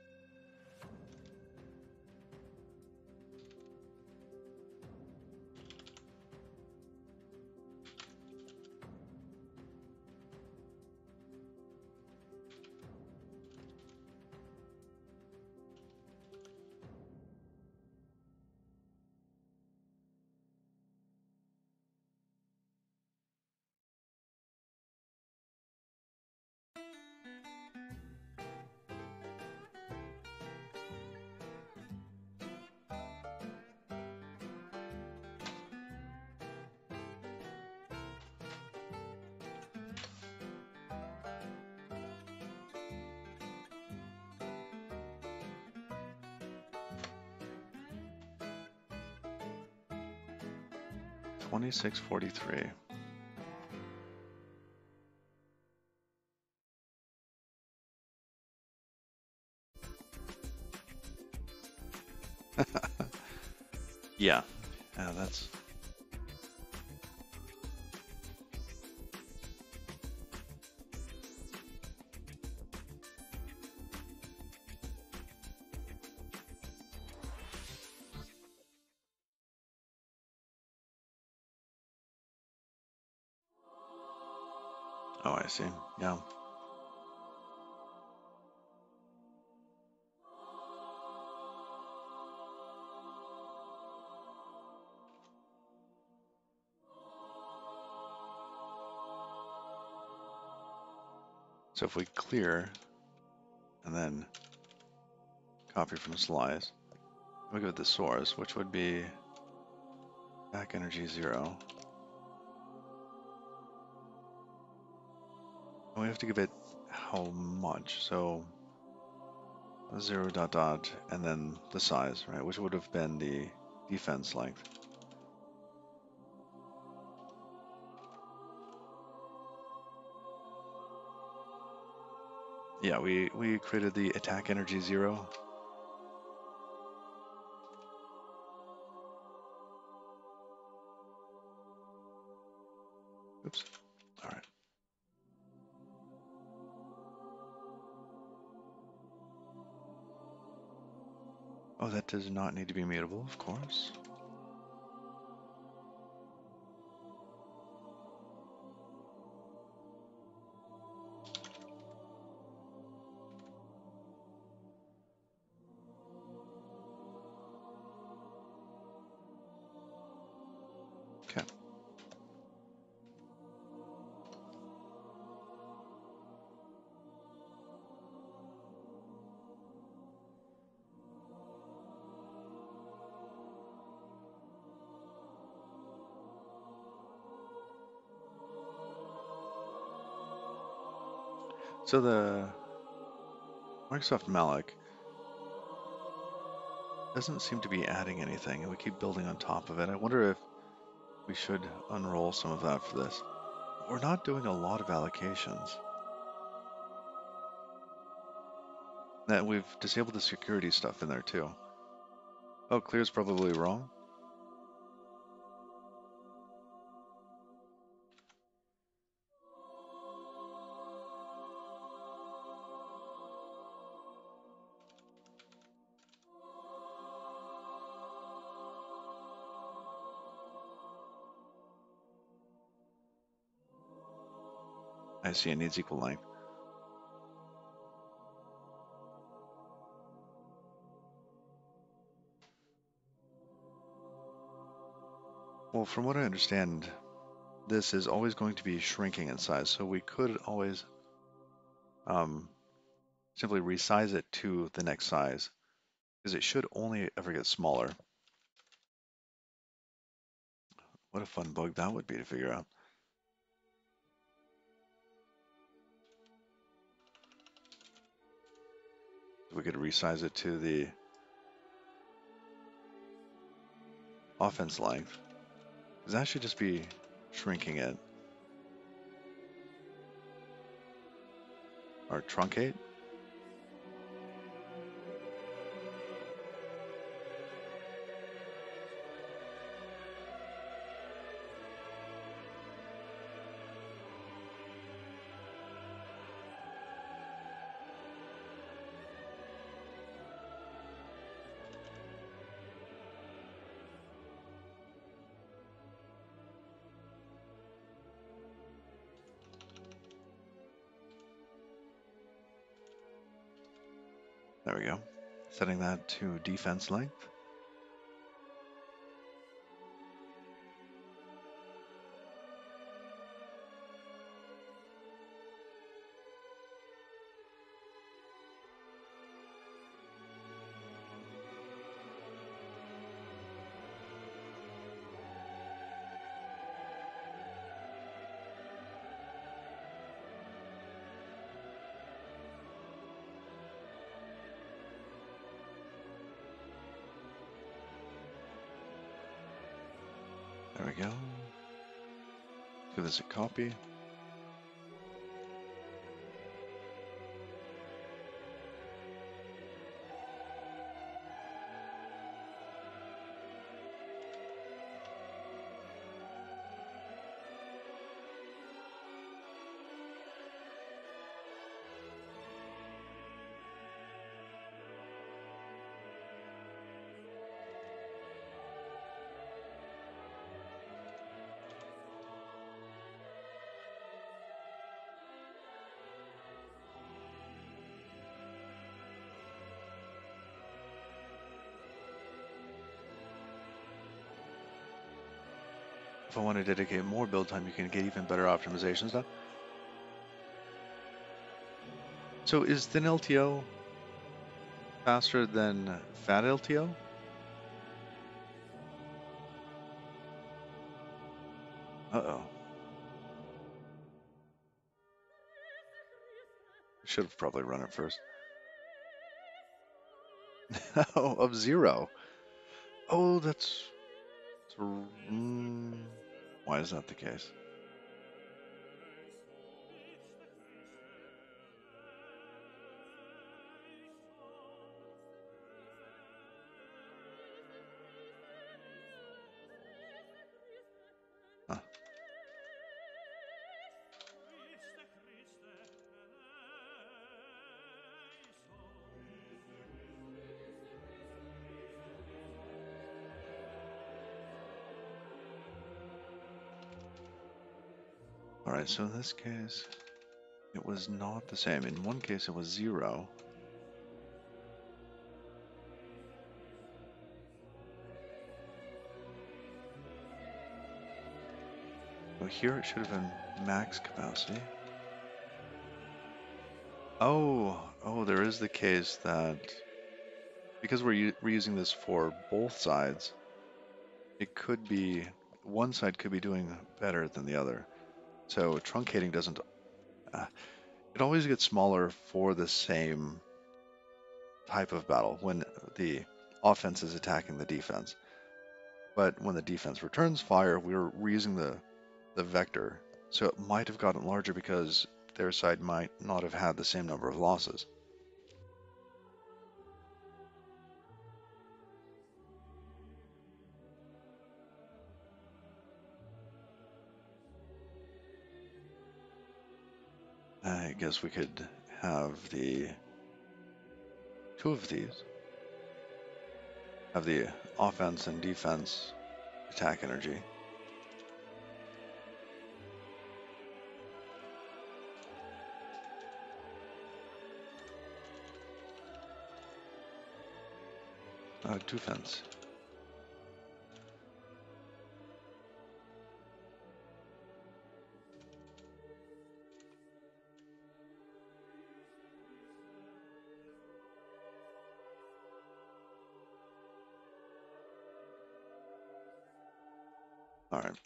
$26.43. Yeah, that's. Oh, I see. Yeah. So if we clear and then copy from slice, we go with the source, which would be back energy 0. And we have to give it how much? So 0 dot dot, and then the size, right? Which would have been the defense length. Yeah, we created the attack energy 0. Oops. All right. Oh, that does not need to be mutable, of course. Okay. So the Microsoft Malloc doesn't seem to be adding anything, and we keep building on top of it. I wonder if we should unroll some of that for this. We're not doing a lot of allocations. That we've disabled the security stuff in there too. Oh, clear's probably wrong. I see it needs equal length. Well, from what I understand, this is always going to be shrinking in size, so we could always simply resize it to the next size, because it should only ever get smaller. What a fun bug that would be to figure out. We could resize it to the offense length, because that should just be shrinking it. Or truncate. There we go. Setting that to defense length. There we go. Give this a copy. If I want to dedicate more build time, you can get even better optimizations done. So is thin LTO faster than fat LTO? Uh-oh. Should have probably run it first. Oh, of 0. Oh, why is that the case? Huh. All right, so in this case, it was not the same. In one case, it was 0. So here it should have been max capacity. Oh, there is the case that because we're using this for both sides, it could be one side could be doing better than the other. So truncating doesn't. It always gets smaller for the same type of battle when the offense is attacking the defense. But when the defense returns fire, we're reusing the vector. So it might have gotten larger because their side might not have had the same number of losses. I guess we could have the two of these. Have the offense and defense attack energy. Defense. All right.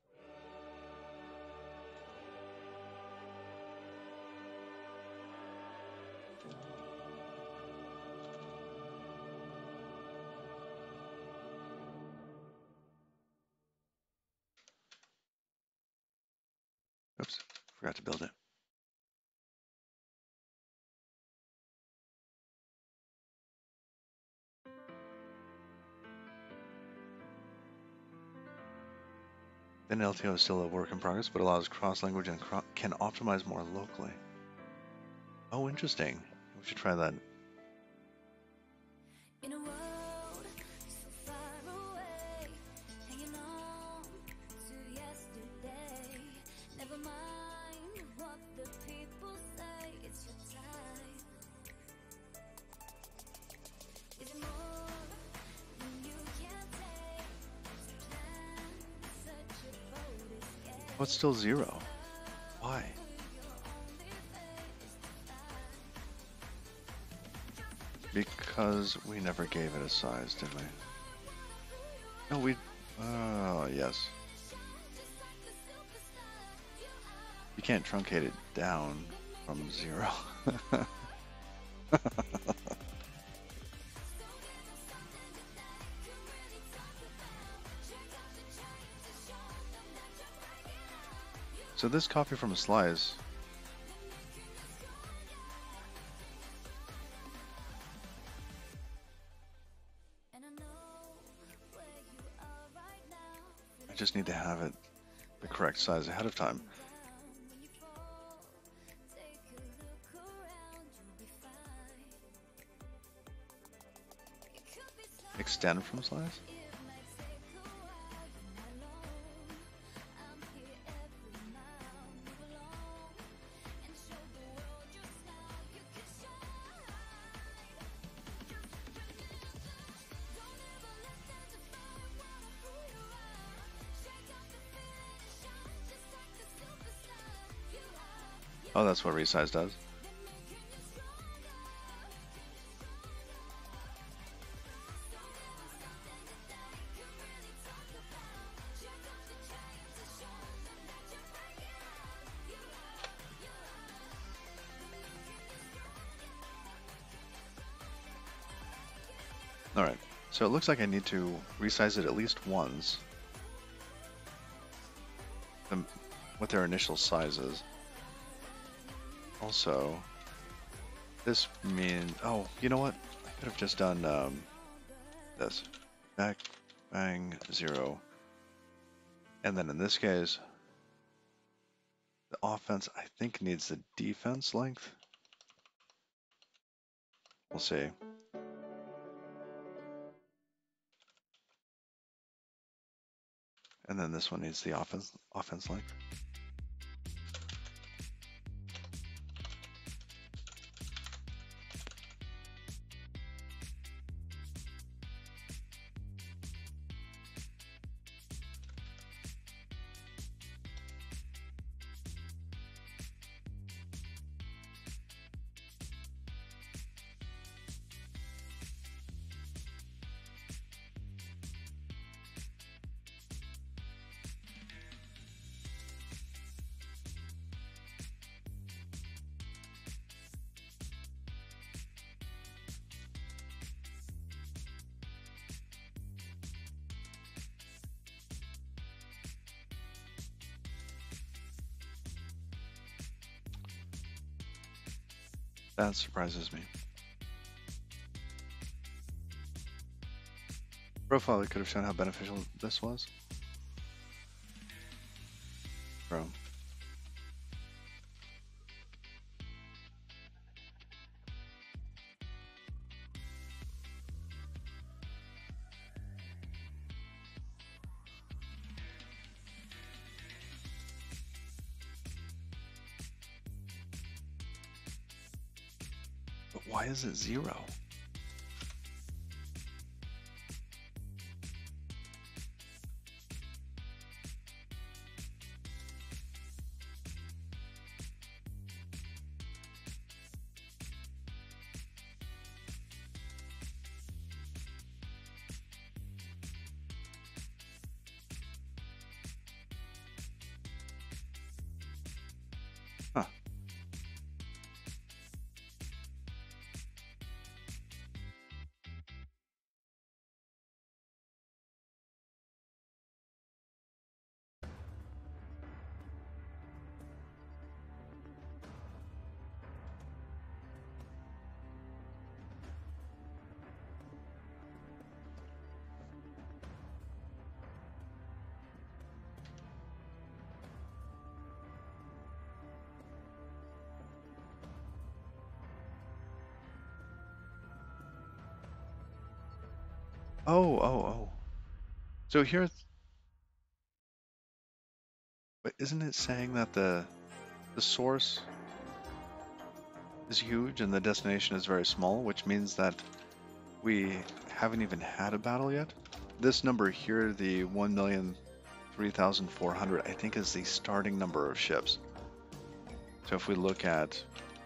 Oops, forgot to build it. Then LTO is still a work in progress, but allows cross-language and can optimize more locally. Oh, interesting. We should try that. In a world so far away, hanging on to yesterday. Never mind what the people say, it's your time. Is it more than you can take? Plan such a bold escape. What's still 0? Why? Because we never gave it a size, did we? No, we... yes. You can't truncate it down from 0. So this copy from a slice... I just need to have it the correct size ahead of time. Extend from slice? Oh, that's what resize does. So it looks like I need to resize it at least once with their initial sizes. Also, this means, oh, you know what? I could have just done this. Back, bang, 0. And then in this case, the offense, I think, needs the defense length. We'll see. And then this one needs the offense length. That surprises me. Profile could have shown how beneficial this was. Bro. But why is it 0? Huh. Oh. So here, but isn't it saying that the source is huge and the destination is very small, which means that we haven't even had a battle yet? This number here, the 1,003,400, I think is the starting number of ships. So if we look at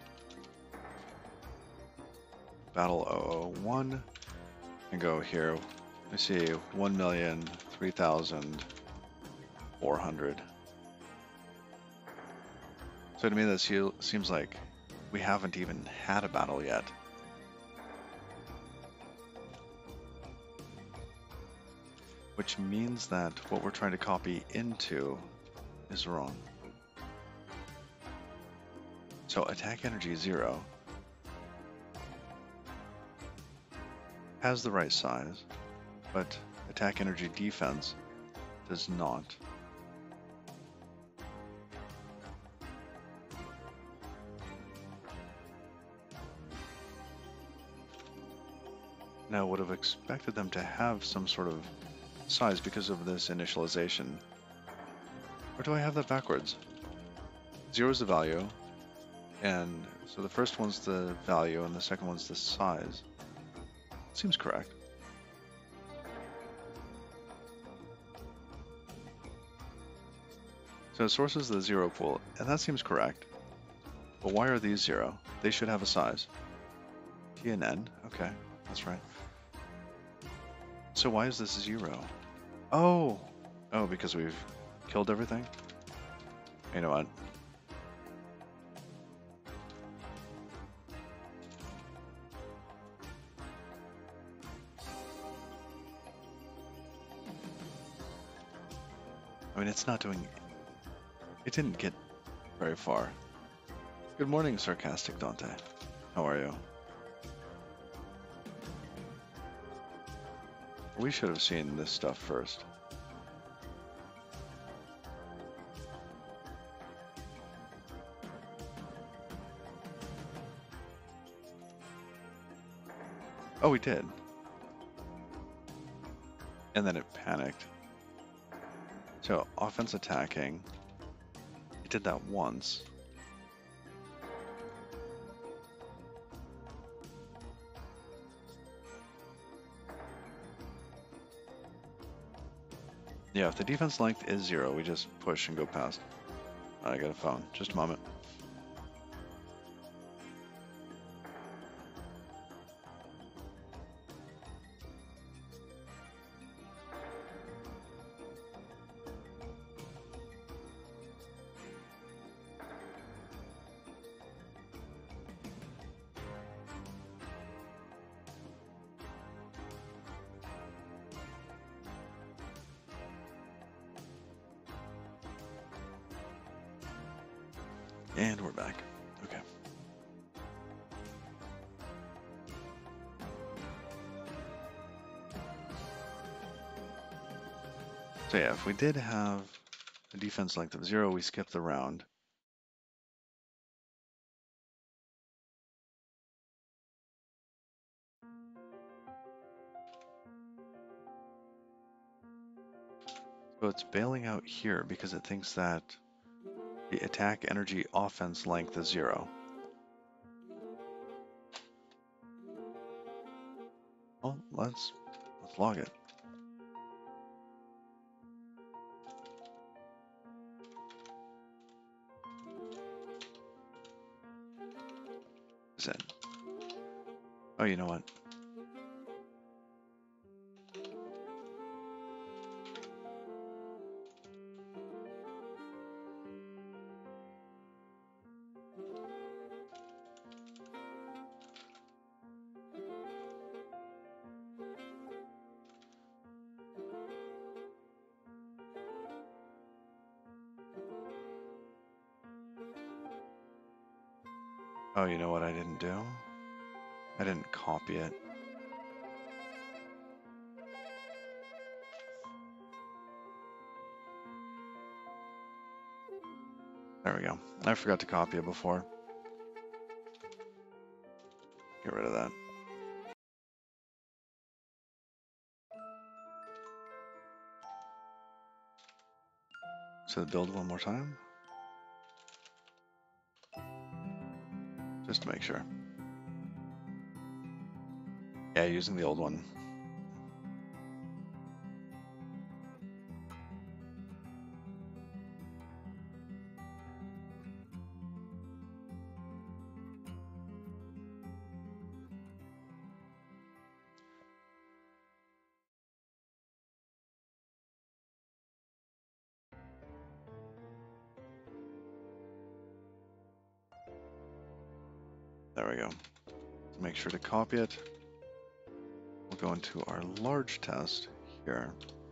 Battle 001 and go here, we see 1,003,400. So to me, that seems like we haven't even had a battle yet. Which means that what we're trying to copy into is wrong. So attack energy 0 has the right size, but attack energy defense does not. Now, I would have expected them to have some sort of size because of this initialization. Or do I have that backwards? 0 is the value, and so the first one's the value and the second one's the size. Seems correct. So source is the 0 pool, and that seems correct. But why are these 0? They should have a size. T and N, okay, that's right. So why is this 0? Oh, because we've killed everything? You know what? I mean, it's not doing... It didn't get very far. Good morning, Sarcastic Dante. How are you? We should have seen this stuff first. Oh, we did. And then it panicked. So, offense attacking. It did that once. Yeah, if the defense length is 0, we just push and go past. I got a phone. Just a moment. And we're back. Okay. So yeah, if we did have a defense length of 0, we skip the round. So it's bailing out here because it thinks that the attack energy offense length is 0. Well, let's log it. Is it? Oh, you know what? Oh, you know what I didn't do? I didn't copy it. There we go. I forgot to copy it before. Get rid of that. So build one more time. Just to make sure. Yeah, using the old one. There we go. Make sure to copy it. We'll go into our large test here.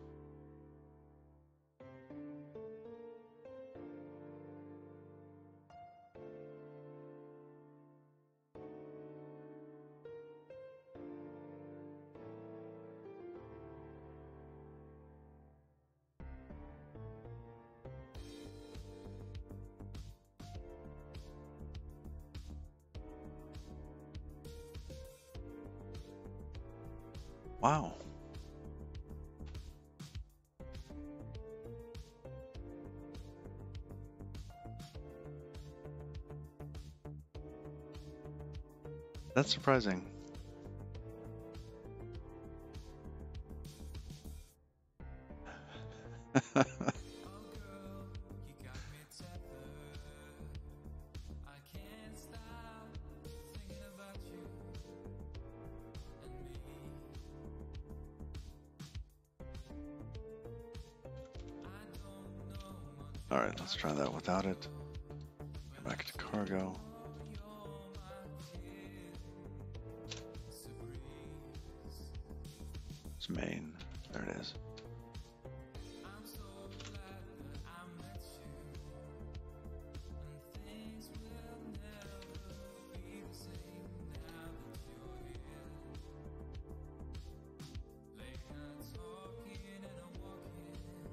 Wow. That's surprising. Alright, let's try that without it. Go back to cargo. It's main. There it is.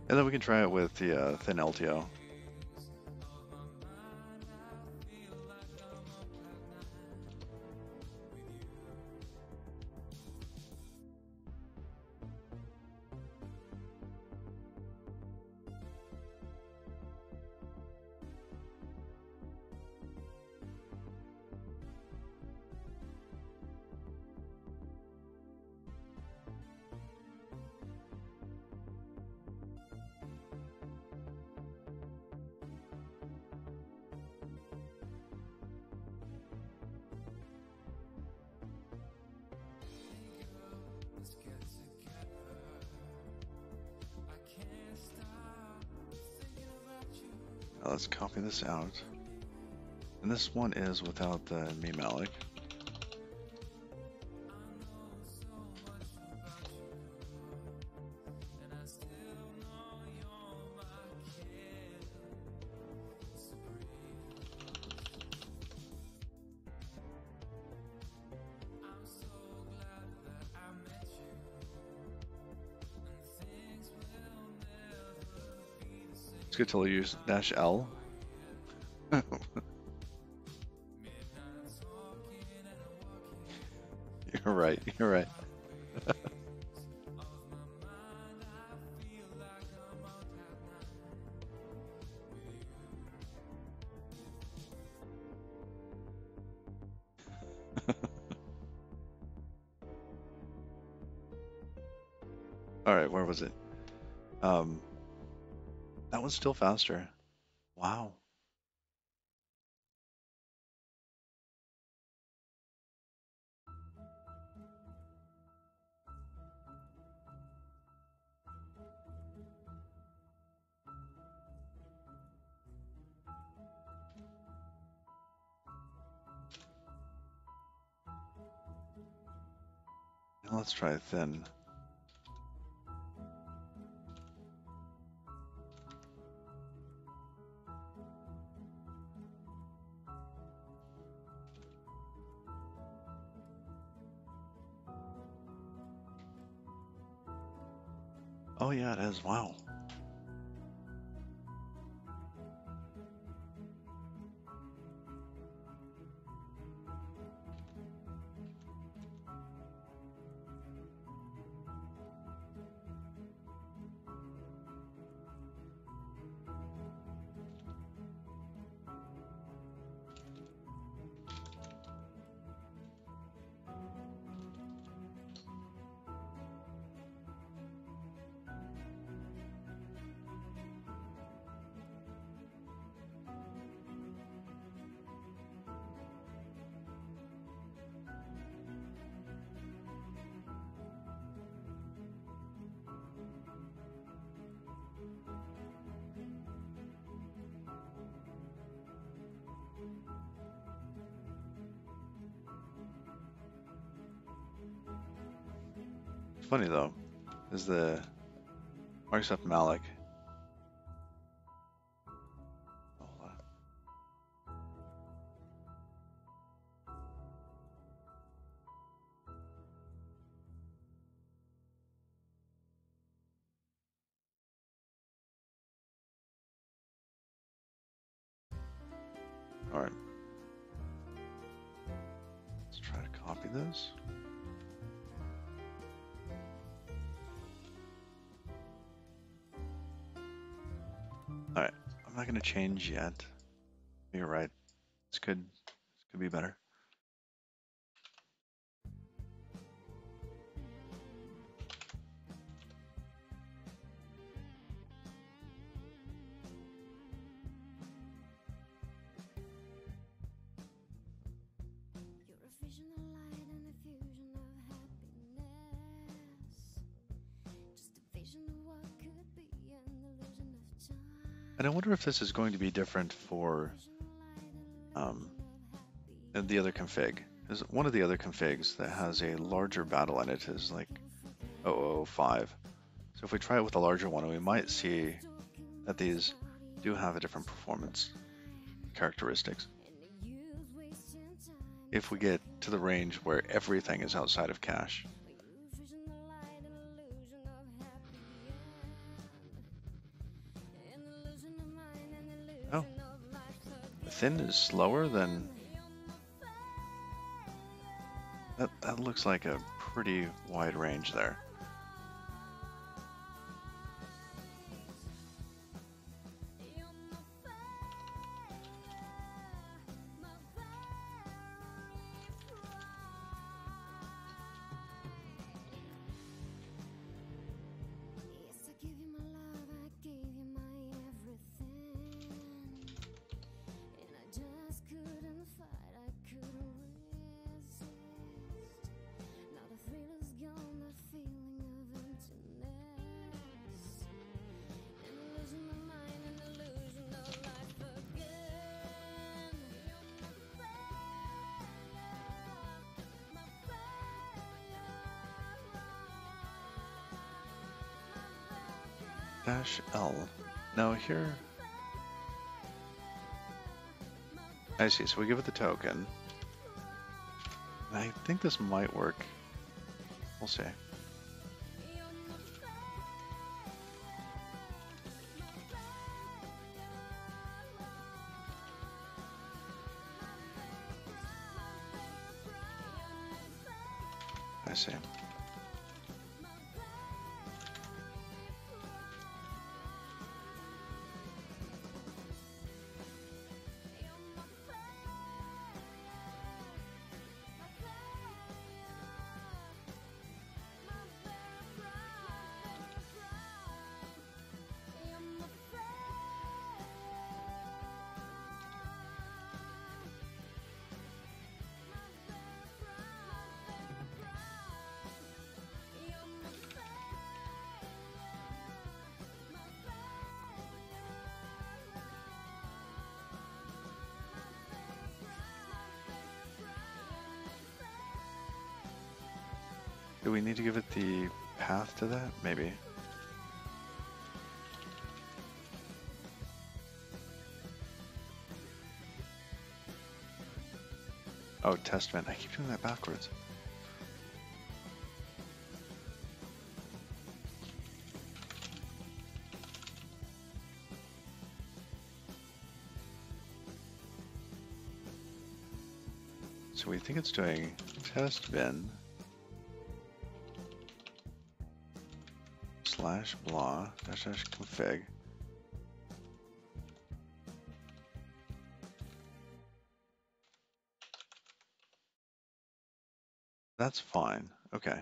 And then we can try it with the thin LTO. Now let's copy this out. And this one is without the me malloc. It's good to use -L. You're right, you're right. All right, where was it? That one's still faster. Wow. Now let's try thin. Oh yeah, it is. Wow. Funny though, is the Microsoft malloc. Hold on. All right. Let's try to copy this. All right. I'm not going to change yet. You're right. This could be better. You're a vision of light and a fusion of happiness. Just a vision of what could be an illusion of time. And I wonder if this is going to be different for the other config. There's one of the other configs that has a larger battle in it is like 0005. So if we try it with a larger one, we might see that these do have a different performance characteristics. If we get to the range where everything is outside of cache. Oh, the thin is slower than that. That looks like a pretty wide range there. Yes, I give you my love, I gave you my everything. And I just couldn't fight, I couldn't resist. Now the thrill is gone, the feeling of emptiness. And losing my mind and the illusion of life again. You're my failure, my Dash L. Now here, I see. So we give it the token. And I think this might work. We'll see. I see. Do we need to give it the path to that? Maybe. Oh, testament. I keep doing that backwards. So we think it's doing test bin / blah -- config. That's fine. Okay.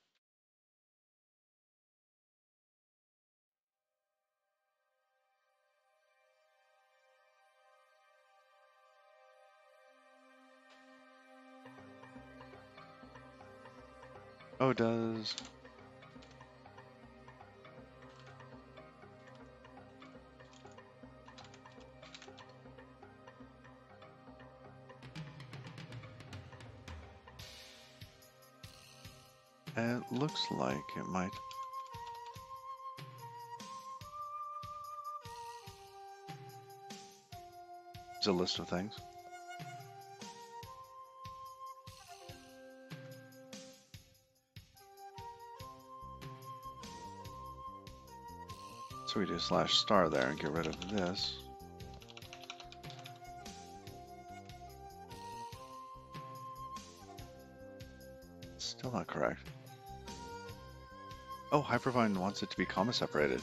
Oh, it does. It looks like it might. It's a list of things. So we do /* there and get rid of this. Still not correct. Oh, Hypervine wants it to be comma separated.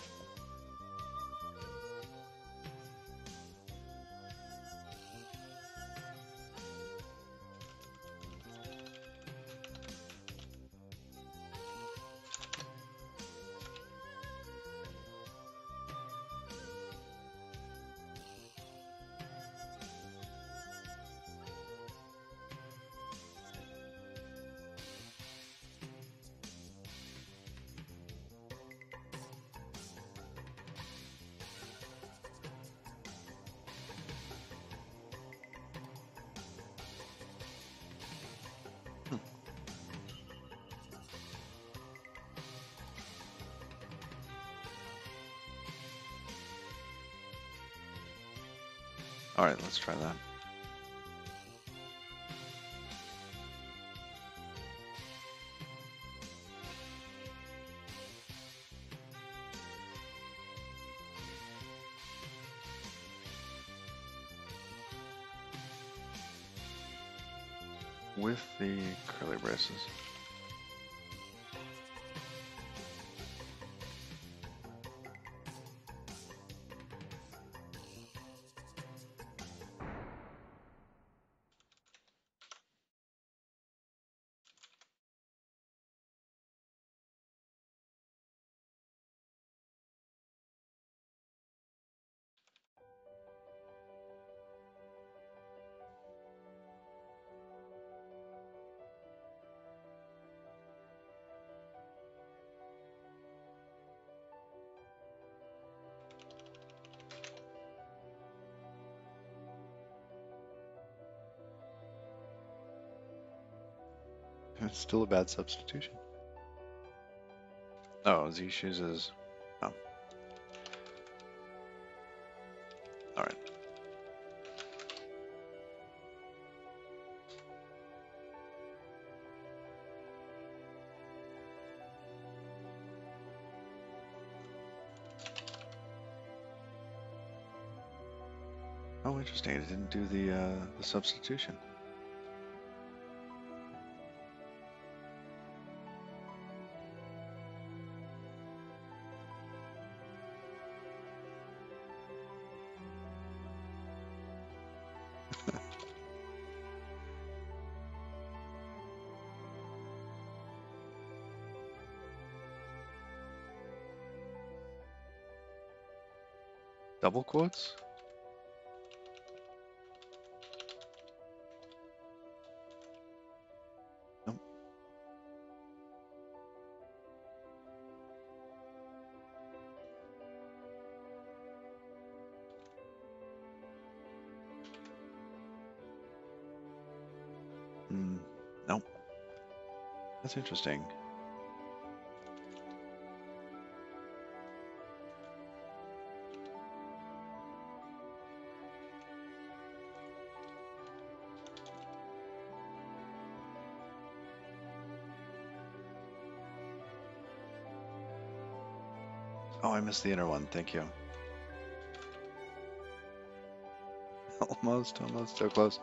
All right, let's try that. with the curly braces. It's still a bad substitution. Oh, Z chooses. Oh. Alright. Oh, interesting. It didn't do the substitution. Double quotes? Nope. Nope. That's interesting. Oh, I missed the inner one. Thank you. Almost, so close.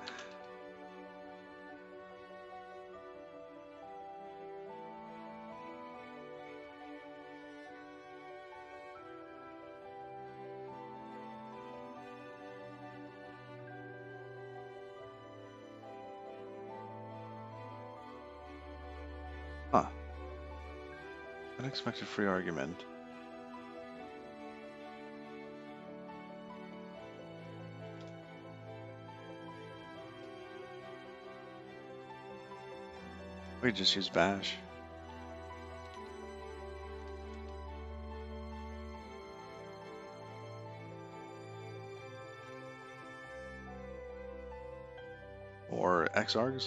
Huh. Unexpected free argument. We just use bash. Or xargs.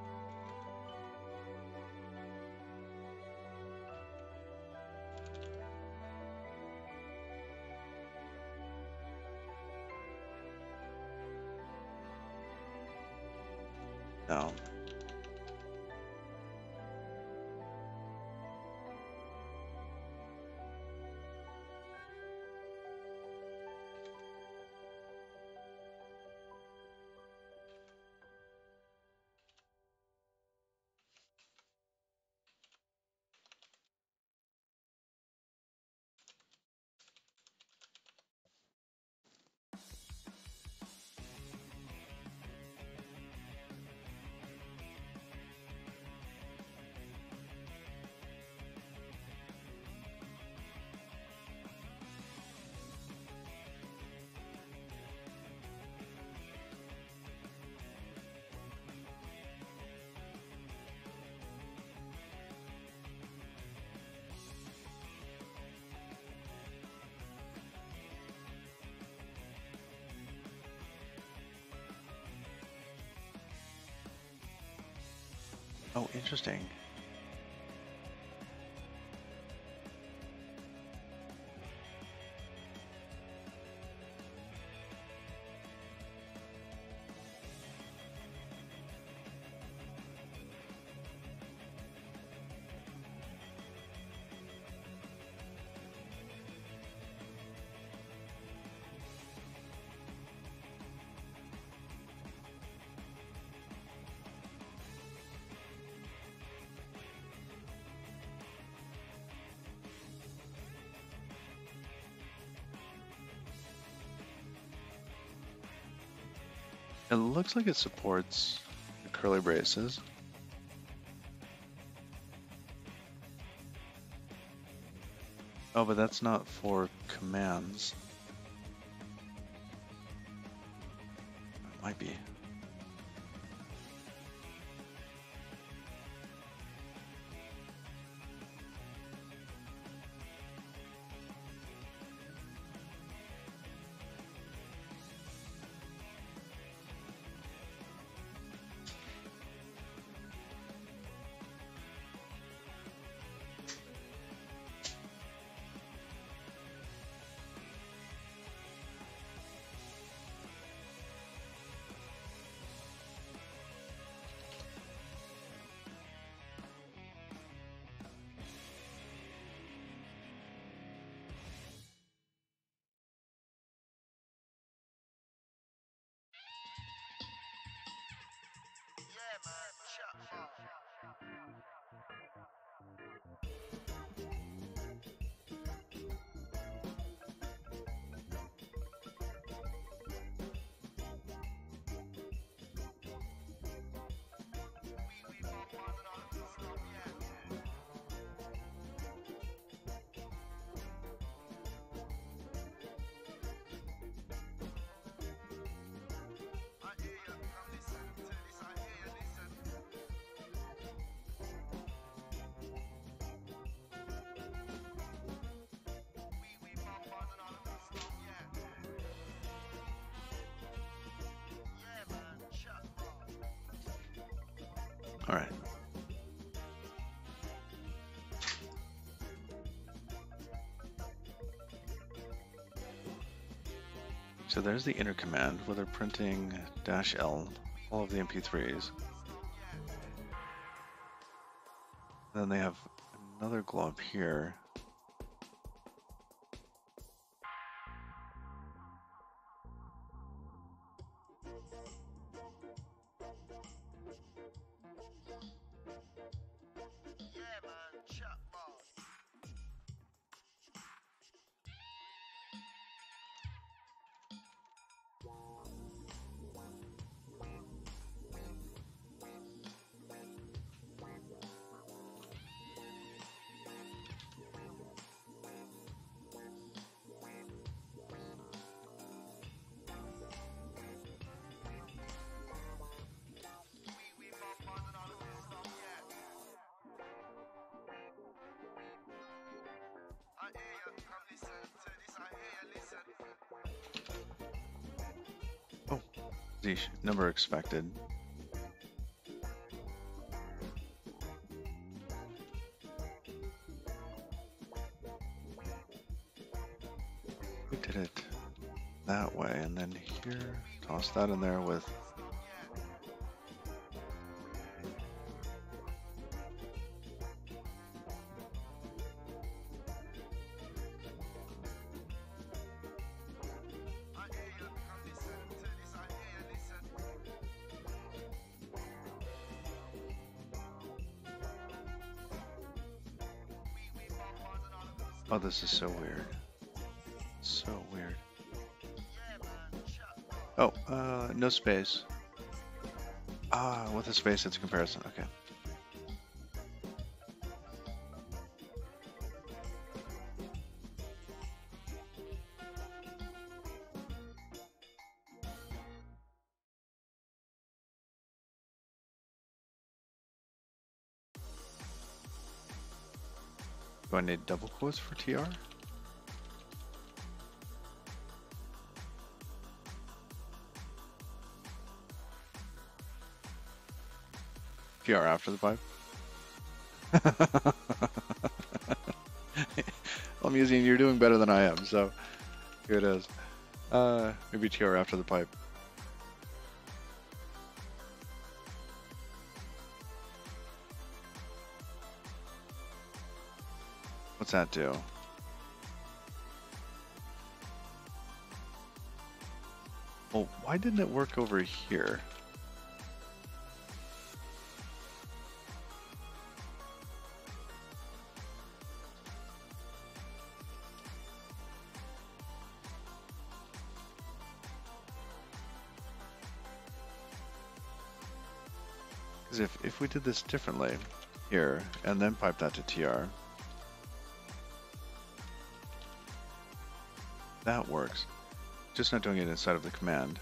No. Oh, interesting. It looks like it supports the curly braces. Oh, but that's not for commands. It might be. All right. So there's the inner command where they're printing -L, all of the MP3s. Then they have another glob here. Oh, the number expected. We did it that way, and then here, toss that in there with oh, this is so weird. So weird. Oh, no space. Ah, with a space, it's a comparison. Okay. Do I need double quotes for TR? TR after the pipe? Well, Museum, you're doing better than I am, so here it is. Maybe TR after the pipe. What's that do? Well, why didn't it work over here? Because if we did this differently here and then pipe that to TR, that works. Just not doing it inside of the command.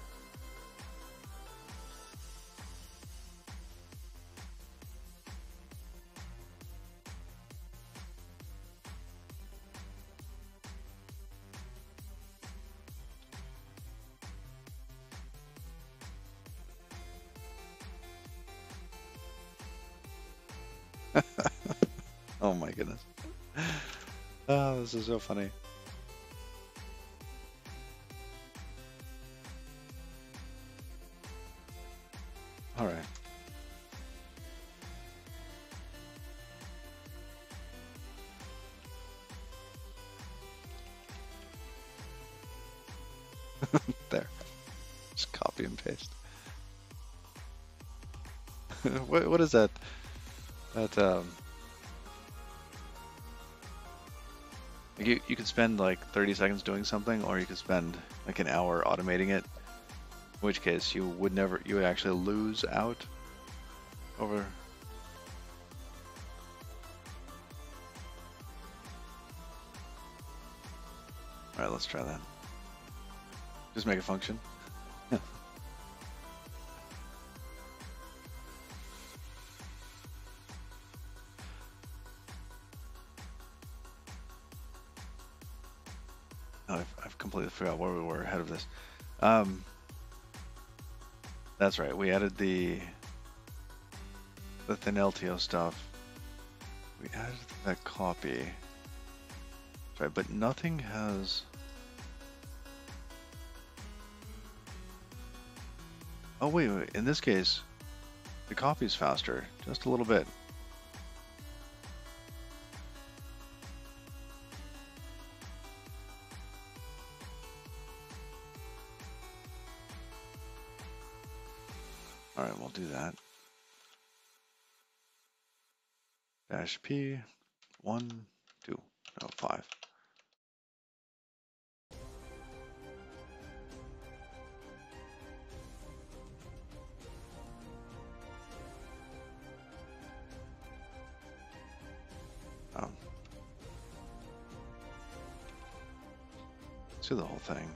Oh my goodness. Oh, this is so funny. All right. There. Just copy and paste. What is that? That you could spend like 30 seconds doing something, or you could spend like an hour automating it. In which case you would actually lose out over. All right, let's try that. Just make it function. Oh, I've completely forgot where we were ahead of this. That's right. We added the thin LTO stuff. We added that copy. That's right, but nothing has. Oh wait. In this case, the copy is faster, just a little bit. All right, we'll do that. Dash P, 1, 2, no, 5. Let's do the whole thing.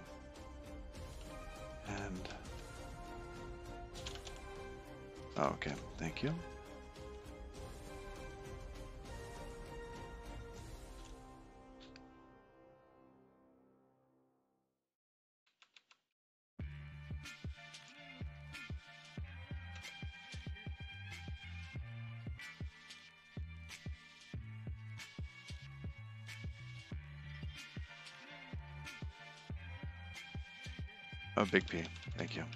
And oh, okay, thank you. Oh, big P, thank you.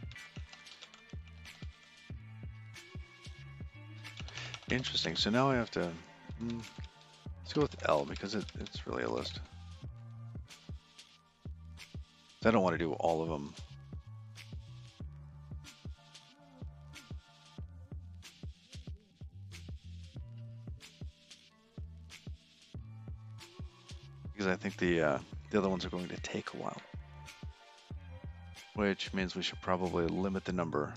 Interesting, so now I have to, let's go with L because it's really a list. I don't want to do all of them. Because I think the other ones are going to take a while. Which means we should probably limit the number.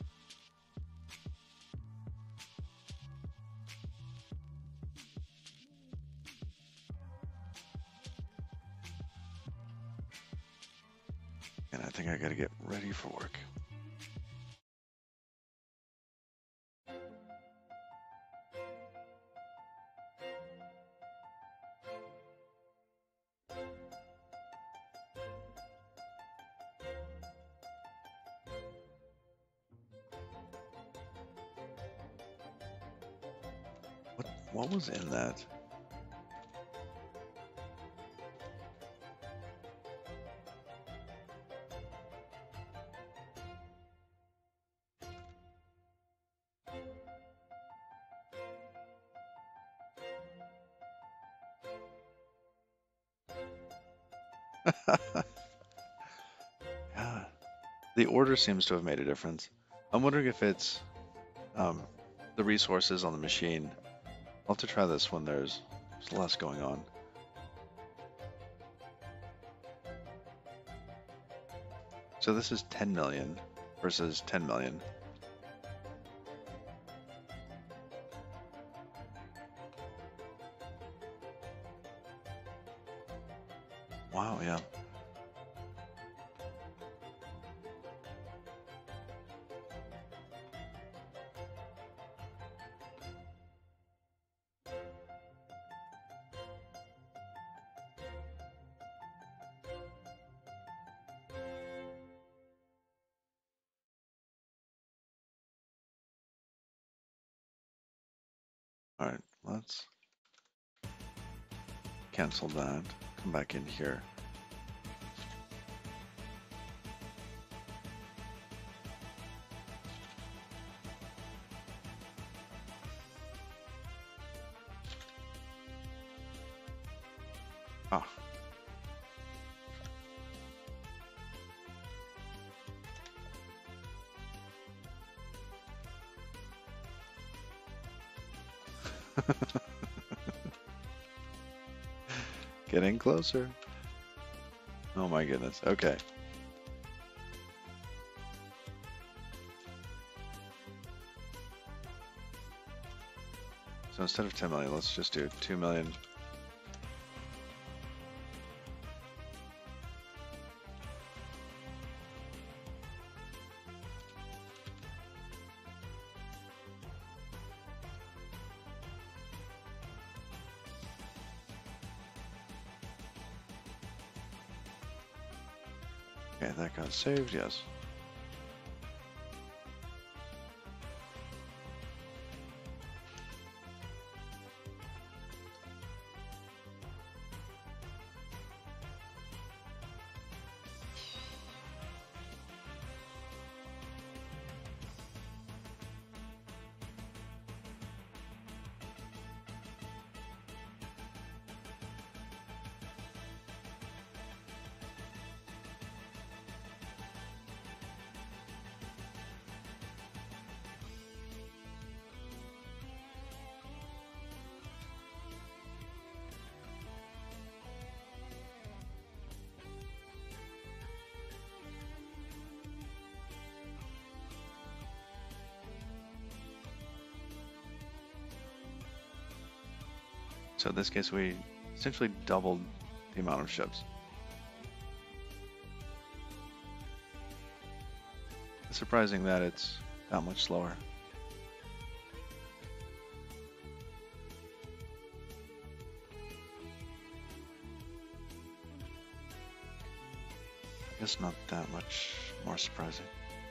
And I think I gotta get ready for work. What was in that? Yeah, the order seems to have made a difference. I'm wondering if it's the resources on the machine. I'll have to try this when there's less going on. So this is 10 million versus 10 million. Alright, let's cancel that. Come back in here. Ah. Getting closer. Oh my goodness. Okay. So instead of 10 million, let's just do 2 million. Okay, that got saved, yes. So in this case, we essentially doubled the amount of ships. It's surprising that it's that much slower. I guess not that much more surprising.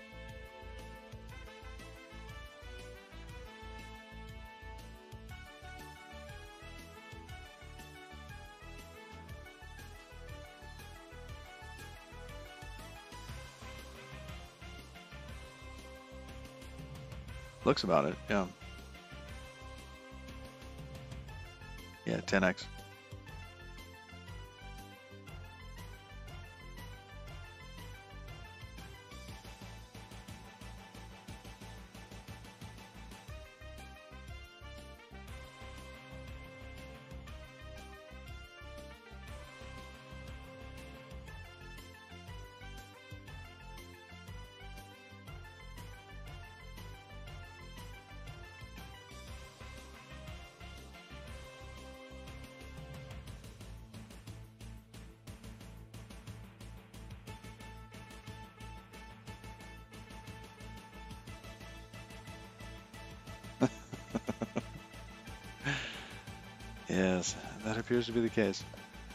Looks about it, yeah. Yeah, 10x. Yes, that appears to be the case.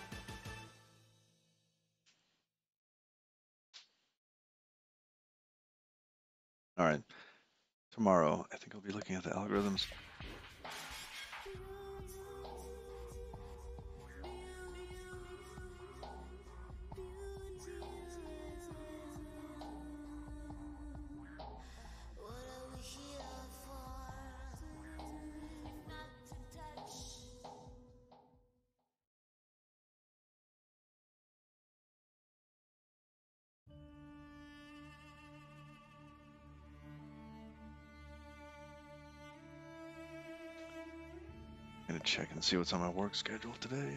All right, tomorrow I think I'll be looking at the algorithms. I'm gonna check and see what's on my work schedule today.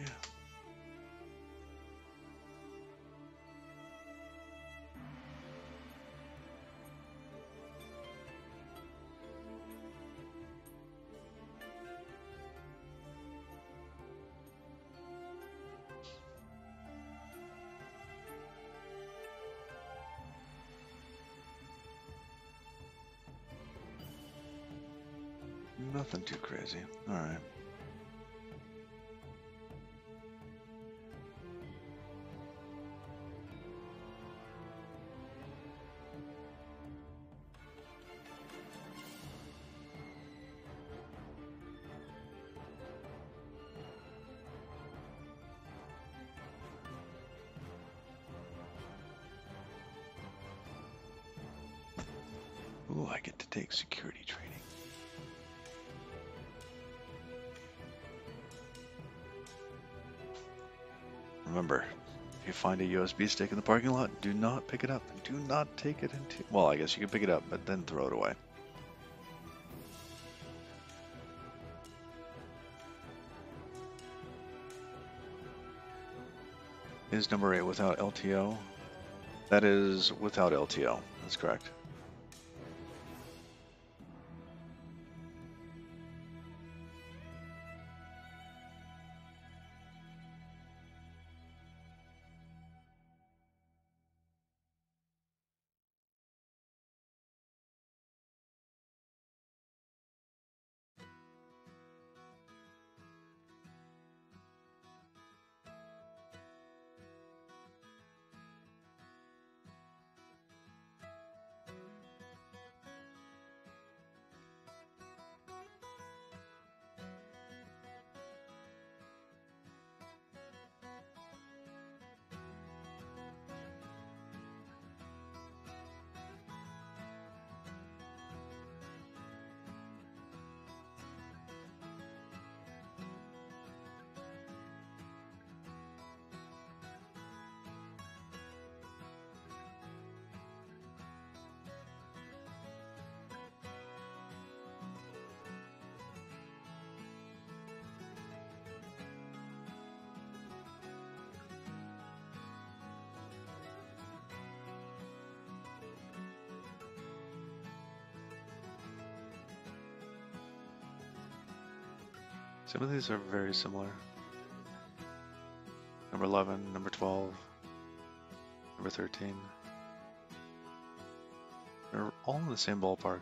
Nothing too crazy. All right. Ooh, I get to take security training. Remember, if you find a USB stick in the parking lot, do not pick it up. Do not take it into... Well, I guess you can pick it up, but then throw it away. Is number 8 without LTO? That is without LTO. That's correct. Some of these are very similar. Number 11, number 12, number 13. They're all in the same ballpark.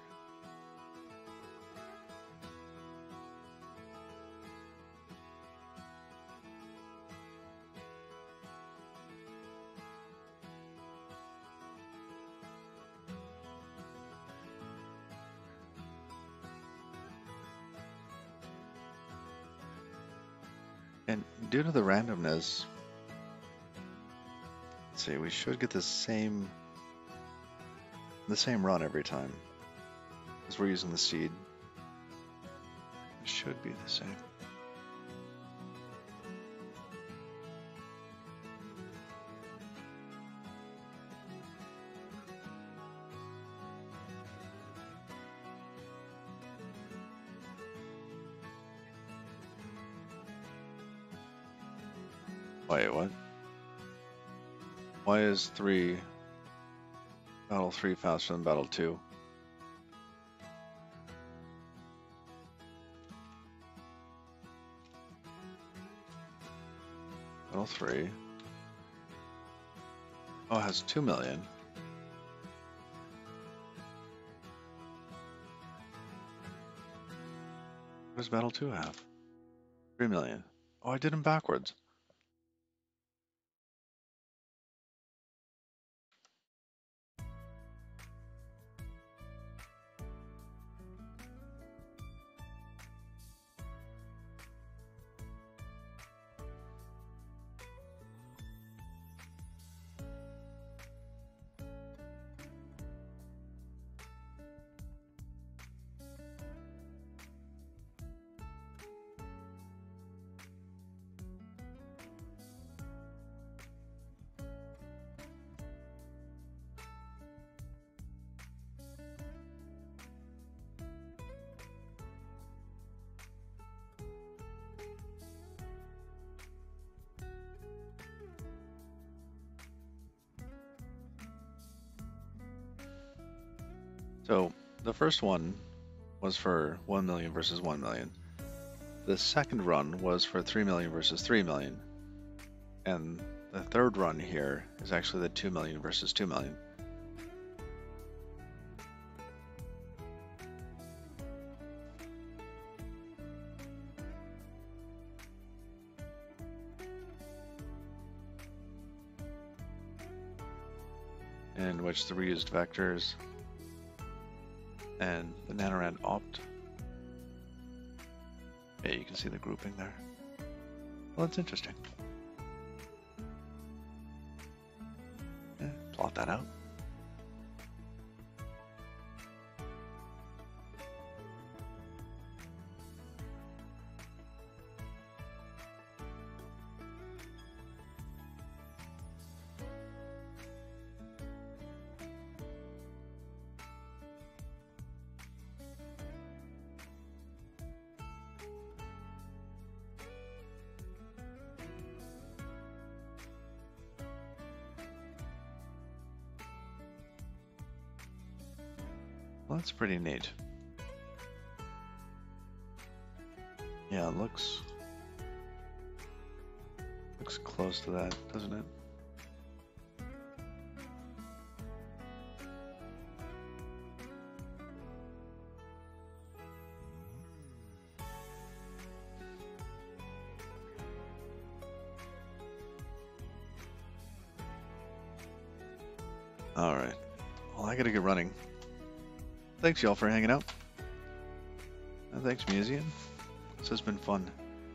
And due to the randomness, let's see, we should get the same run every time. Because we're using the seed. It should be the same. Wait, what? Why is Battle 3 faster than Battle 2? Battle 3. Oh, it has 2 million. What does Battle 2 have? 3 million. Oh, I did them backwards. So the first one was for 1 million versus 1 million. The second run was for 3 million versus 3 million. And the third run here is actually the 2 million versus 2 million. In which the reused vectors and the Nanorand opt. Yeah, you can see the grouping there. Well, it's interesting. Yeah, plot that out. Well, that's pretty neat. Yeah, it looks close to that, doesn't it? All right. Well, I gotta get running. Thanks y'all for hanging out. And thanks, Museum. This has been fun.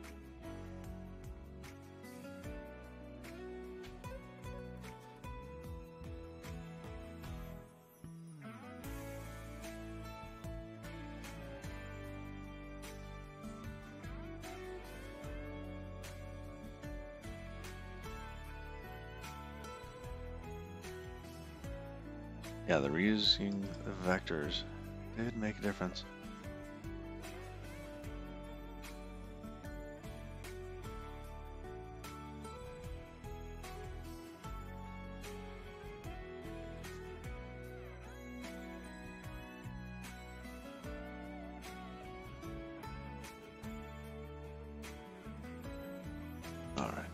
Yeah, the reusing the vectors did make a difference. All right.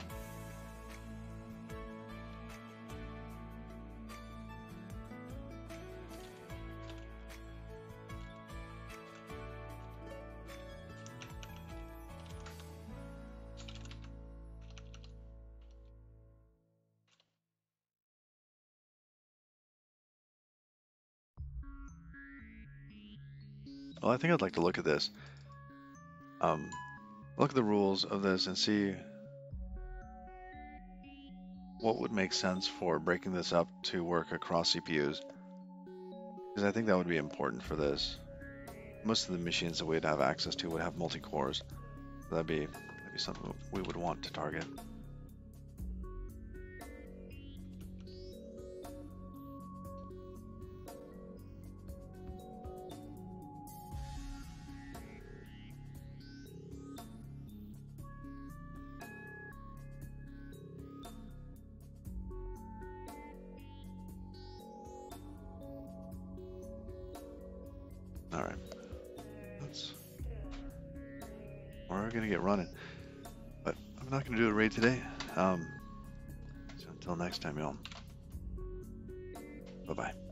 Well, I think I'd like to look at this. Look at the rules of this and see what would make sense for breaking this up to work across CPUs. Because I think that would be important for this. Most of the machines that we'd have access to would have multi-cores. So that'd be something we would want to target. All right, we're gonna get running, but I'm not gonna do a raid today. So until next time, y'all. Bye bye.